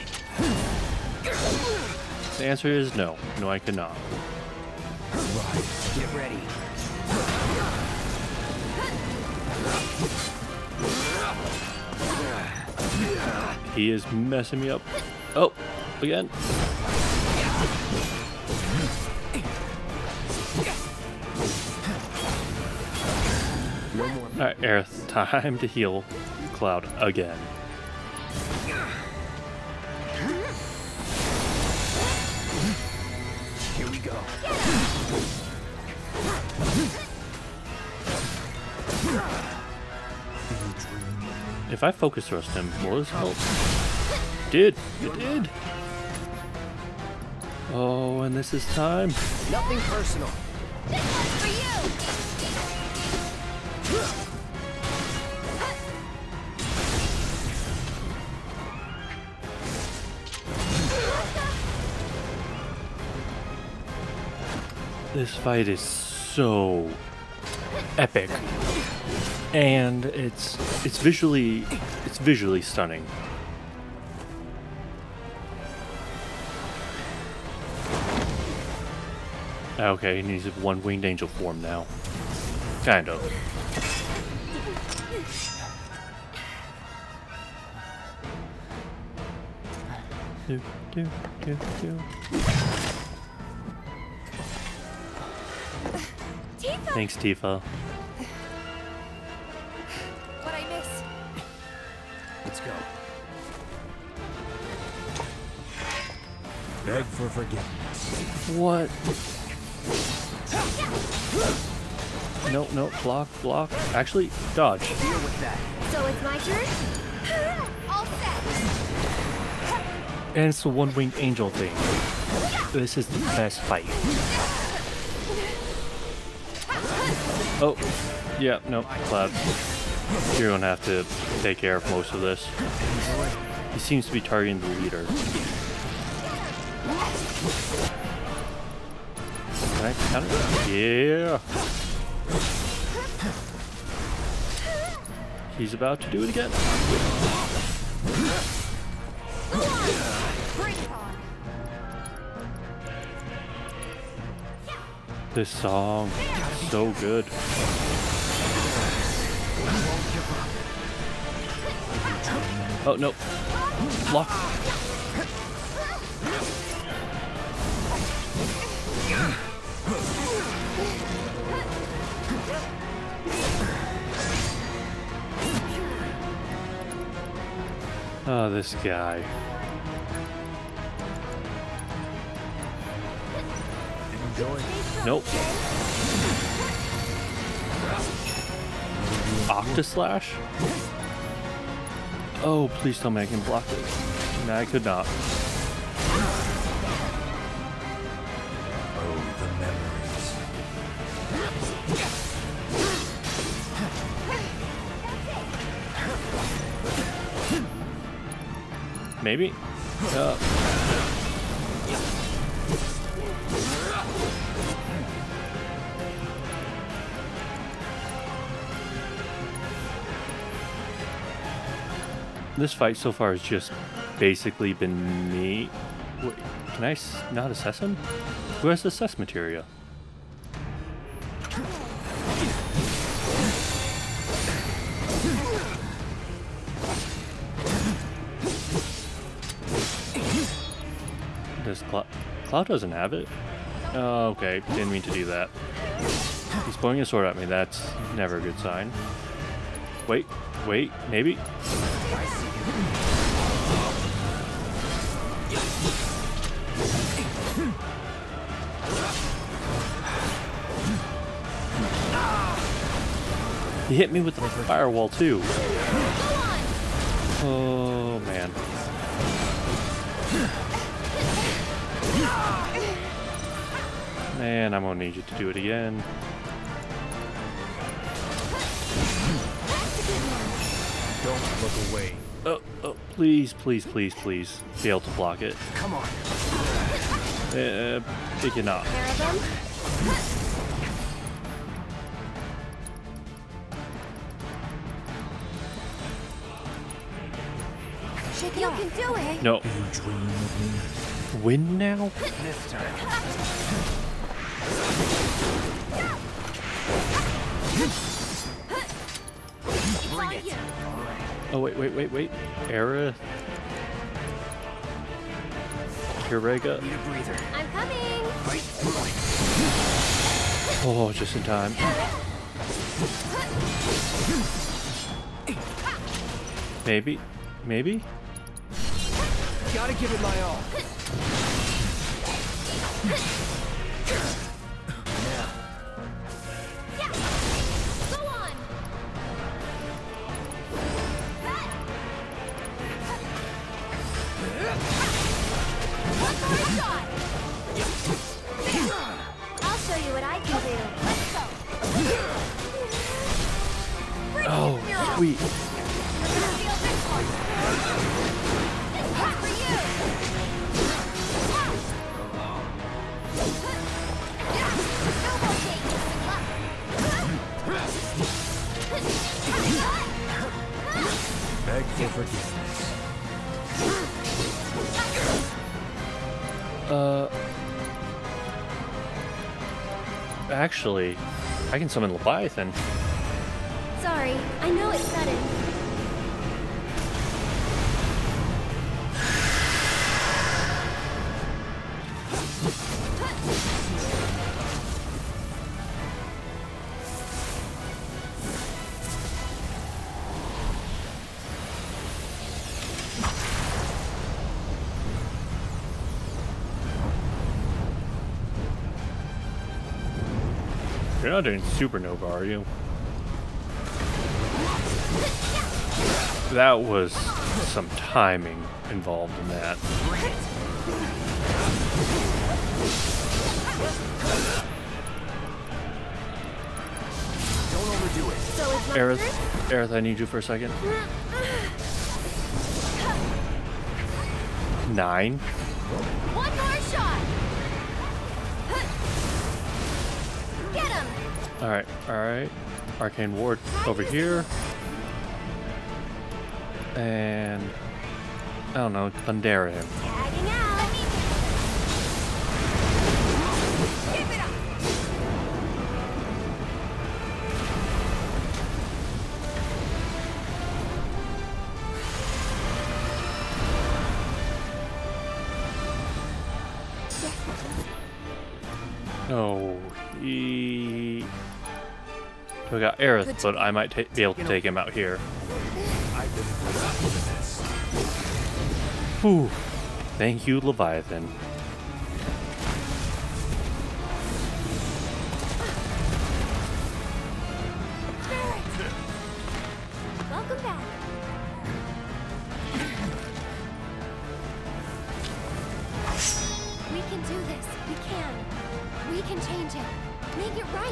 The answer is no. No, I cannot. Get ready. He is messing me up. Oh, again. No more. Alright, Aerith, time to heal Cloud again. Here we go. If I focus thrust him, will this help? Did! It did! Oh, and this is time. Nothing personal. This one's for you. This fight is so epic. And it's visually stunning. Okay, he needs a one-winged angel form now. Kind of. Do, do, do, do. Tifa! Thanks, Tifa. What I miss? Let's go. Beg for forgiveness. What? No, no, block. Actually, dodge. Deal with that. So it's my turn? All set! And it's the one-winged angel thing. This is the best fight. Oh, yeah, no, Cloud. You're gonna have to take care of most of this. He seems to be targeting the leader. Can I count it? Yeah. He's about to do it again. This song is so good. Oh no. Block. Oh, this guy. Enjoy. Nope. Octaslash? Oh, please tell me I can block it. No, I could not. Oh, the memories. Maybe? This fight so far has just basically been me. Wait, can I not assess him? Who has assess materia? Does Cloud doesn't have it? Oh, okay. Didn't mean to do that. He's pointing a sword at me. That's never a good sign. Wait, maybe? He hit me with the firewall too. Oh man. Man, I'm gonna need you to do it again. Don't look away. Oh, please. Be able to block it. Come on. It cannot. You can do it! No. You dream of me? Win now? This turn. Bring it! Oh, wait. Era. Kirega. Need a breather. I'm coming! Fight through it. Oh, just in time. Maybe? Gotta give it my all. Go on! One more shot! I'll show you what I can do. Let's go! Oh, sweet. You're gonna feel this one! This one's for you! No more taking Beg for forgiveness. actually, I can summon Leviathan. Sorry, I know it's sudden. You're not doing Supernova, are you? That was some timing involved in that. Don't overdo it. So it's my Aerith, turn? Aerith, I need you for a second. 9. One more shot. Get him. Alright, alright. Arcane Ward over here. And I don't know, Thundera him. Tagging out. Keep it up. No, he... We got Aerith, but I might be able to take him out here. I've been put up for this. Whew. Thank you, Leviathan. Welcome back. We can do this. We can. We can change it. Make it right.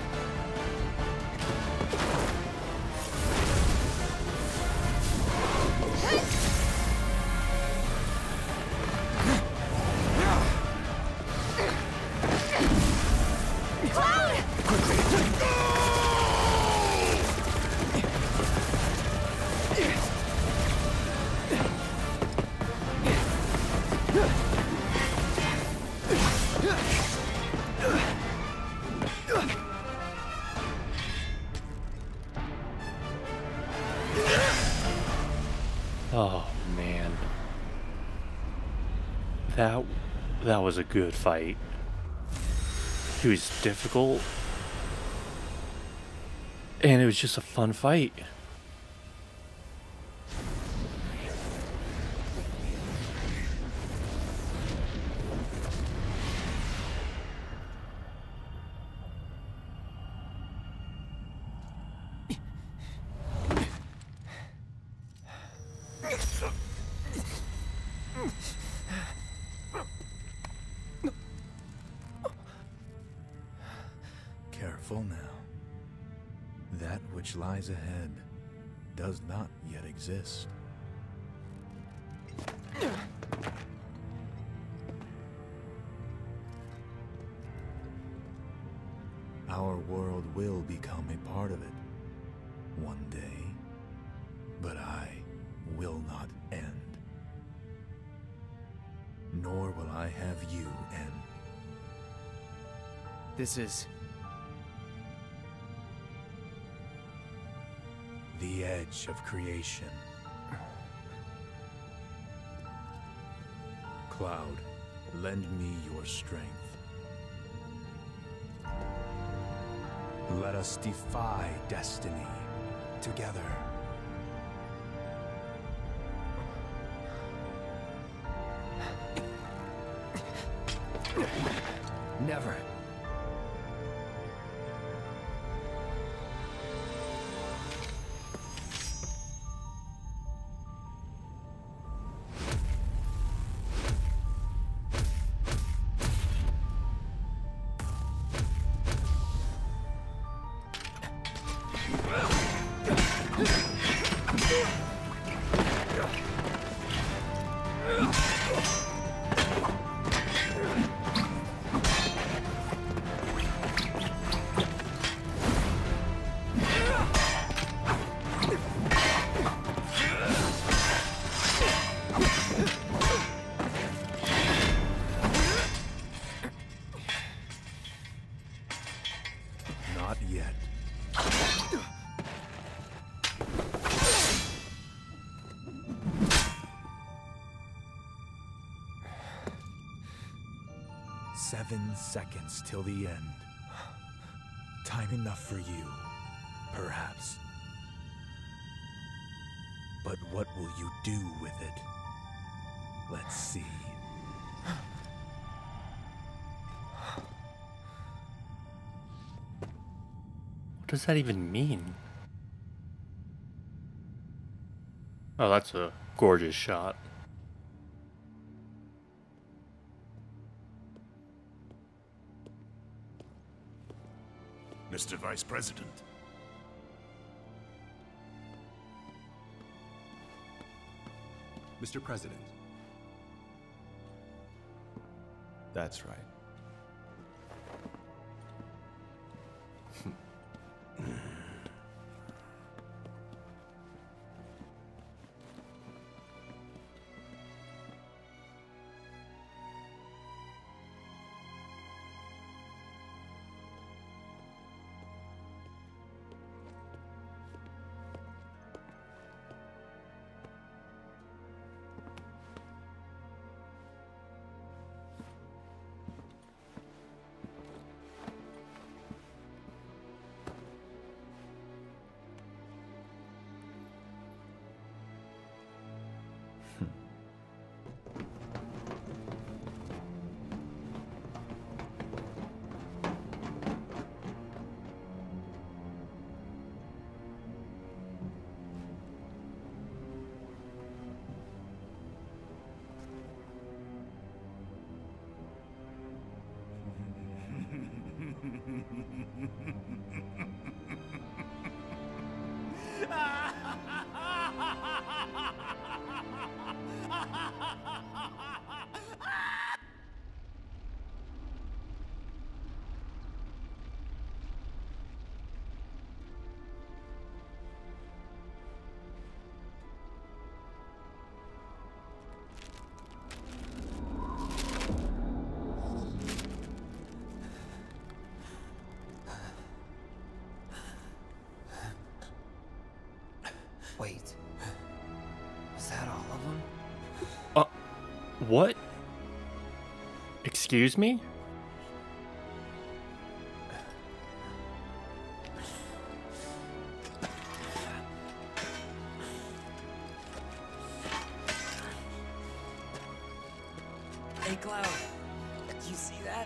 Oh man, that was a good fight. He was difficult, and it was just a fun fight. Careful now. That which lies ahead does not yet exist. Our world will become a part of it one day, but I will not end. Nor will I have you end. This is... the edge of creation. Cloud, lend me your strength. Let us defy destiny together. Never. Not yet. "7 seconds till the end. Time enough for you, perhaps. But what will you do with it? Let's see." What does that even mean? Oh, that's a gorgeous shot. Mr. Vice President. Mr. President. That's right. Wait. Was that all of them? What? Excuse me? Hey, Cloud. Do you see that?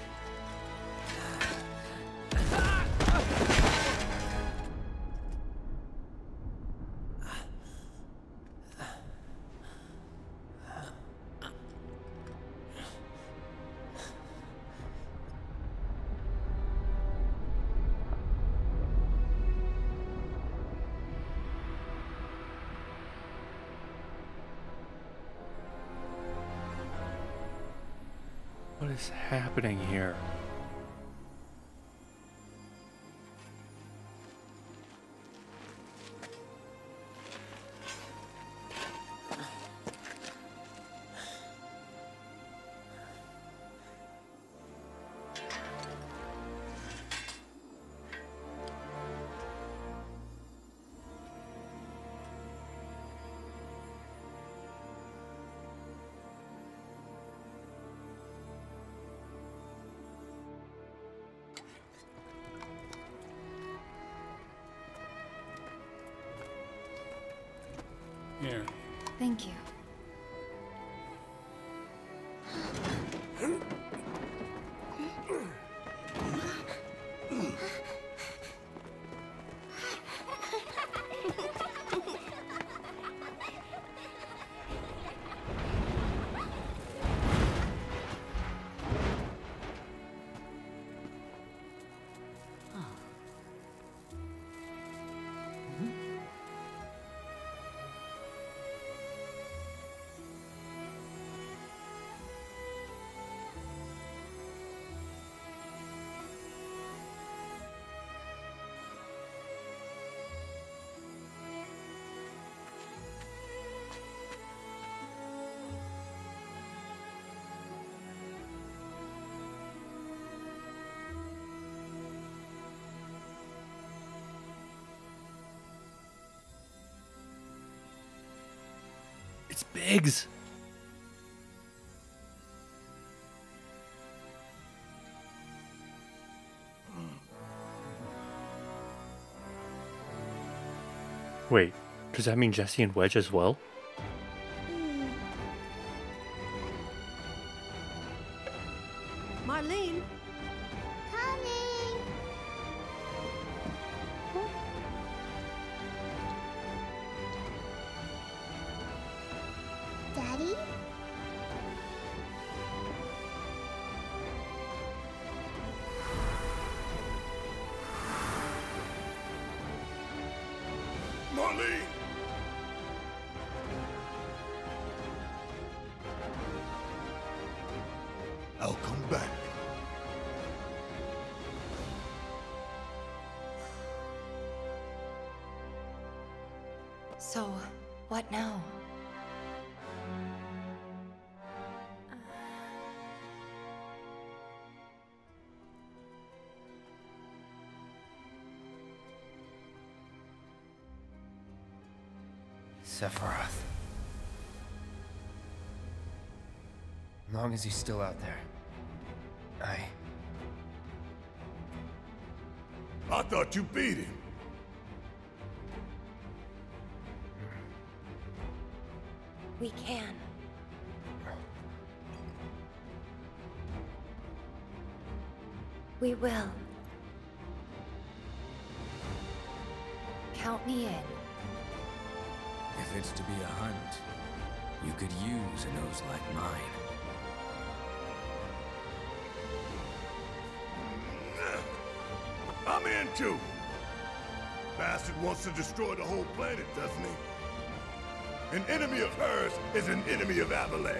What is happening here? Here. Thank you. Biggs! Wait, does that mean Jesse and Wedge as well? Marlene? Coming! Daddy? Marlene! I'll come back. So, what now? Sephiroth. As long as he's still out there, I thought you beat him. We can. We will. Count me in. If it's to be a hunt, you could use a nose like mine. I'm in too. Bastard wants to destroy the whole planet, doesn't he? An enemy of hers is an enemy of Avalanche.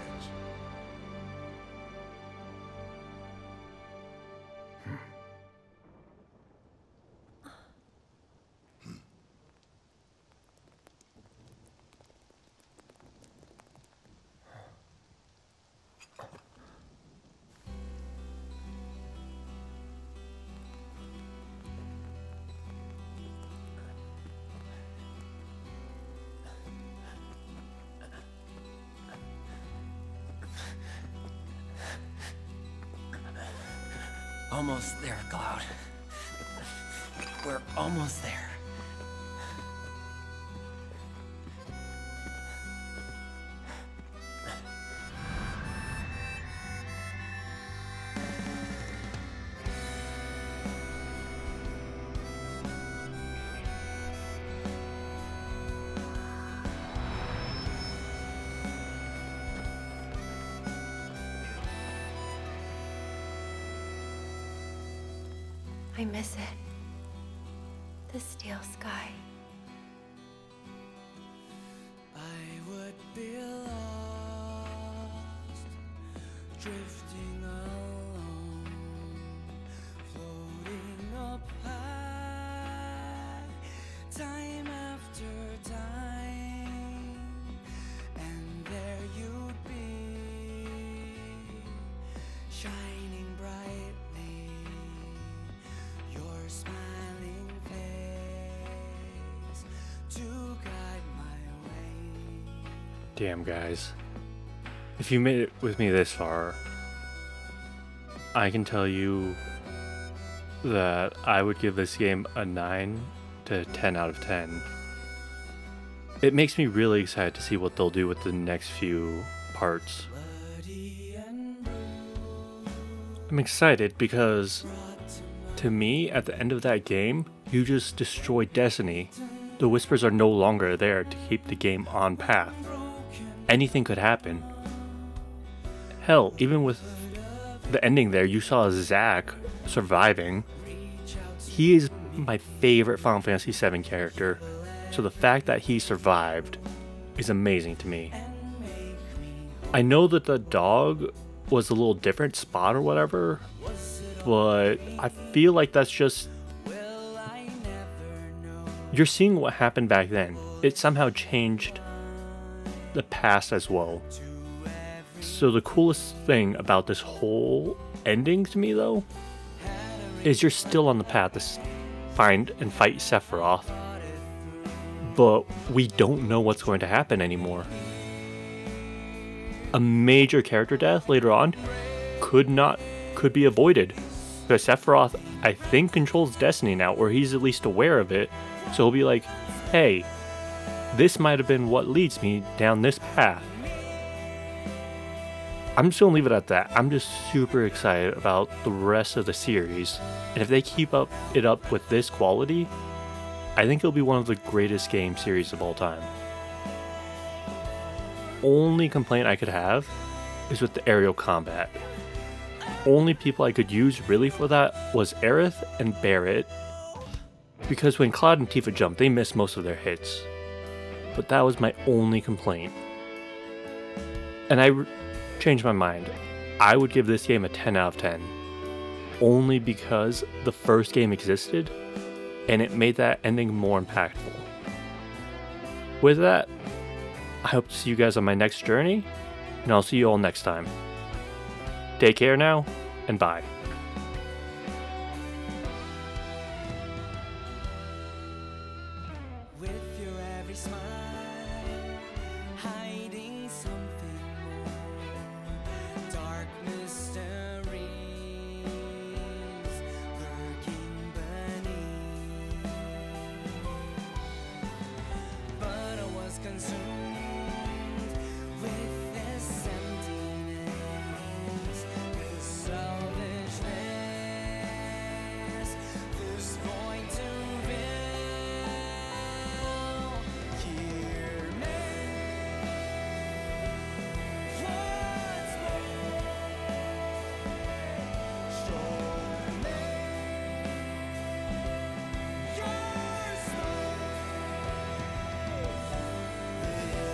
Almost there, Cloud. We're almost there. I miss it. The steel sky. I would be lost, drifting alone, floating up high, time after time, and there you'd be, shining brightly, your smiling face to guide my way. Damn, guys. If you made it with me this far, I can tell you that I would give this game a 9 to 10 out of 10. It makes me really excited to see what they'll do with the next few parts. I'm excited because, to me, at the end of that game, you just destroyed Destiny. The Whispers are no longer there to keep the game on path. Anything could happen. Hell, even with the ending there, you saw Zack surviving. He is my favorite Final Fantasy VII character, so the fact that he survived is amazing to me. I know that the dog was a little different spot or whatever, but I feel like that's just... You're seeing what happened back then. It somehow changed the past as well. So the coolest thing about this whole ending to me, though, is you're still on the path to find and fight Sephiroth, but we don't know what's going to happen anymore. a major character death later on could be avoided. Because Sephiroth, I think, controls Destiny now, or he's at least aware of it. So he'll be like, hey, this might have been what leads me down this path. I'm just gonna leave it at that. I'm just super excited about the rest of the series. And if they keep it up with this quality, I think it'll be one of the greatest game series of all time. Only complaint I could have is with the aerial combat. Only people I could use really for that was Aerith and Barret, because when Cloud and Tifa jump, they miss most of their hits. But that was my only complaint. And I changed my mind. I would give this game a 10 out of 10. Only because the first game existed, and it made that ending more impactful. With that, I hope to see you guys on my next journey, and I'll see you all next time. Take care now, and bye. With your every smile, hiding something more. Dark mysteries lurking beneath. But I was consumed with this emptiness, with selfishness, this void to fill. Hear me once more. Show me your smile.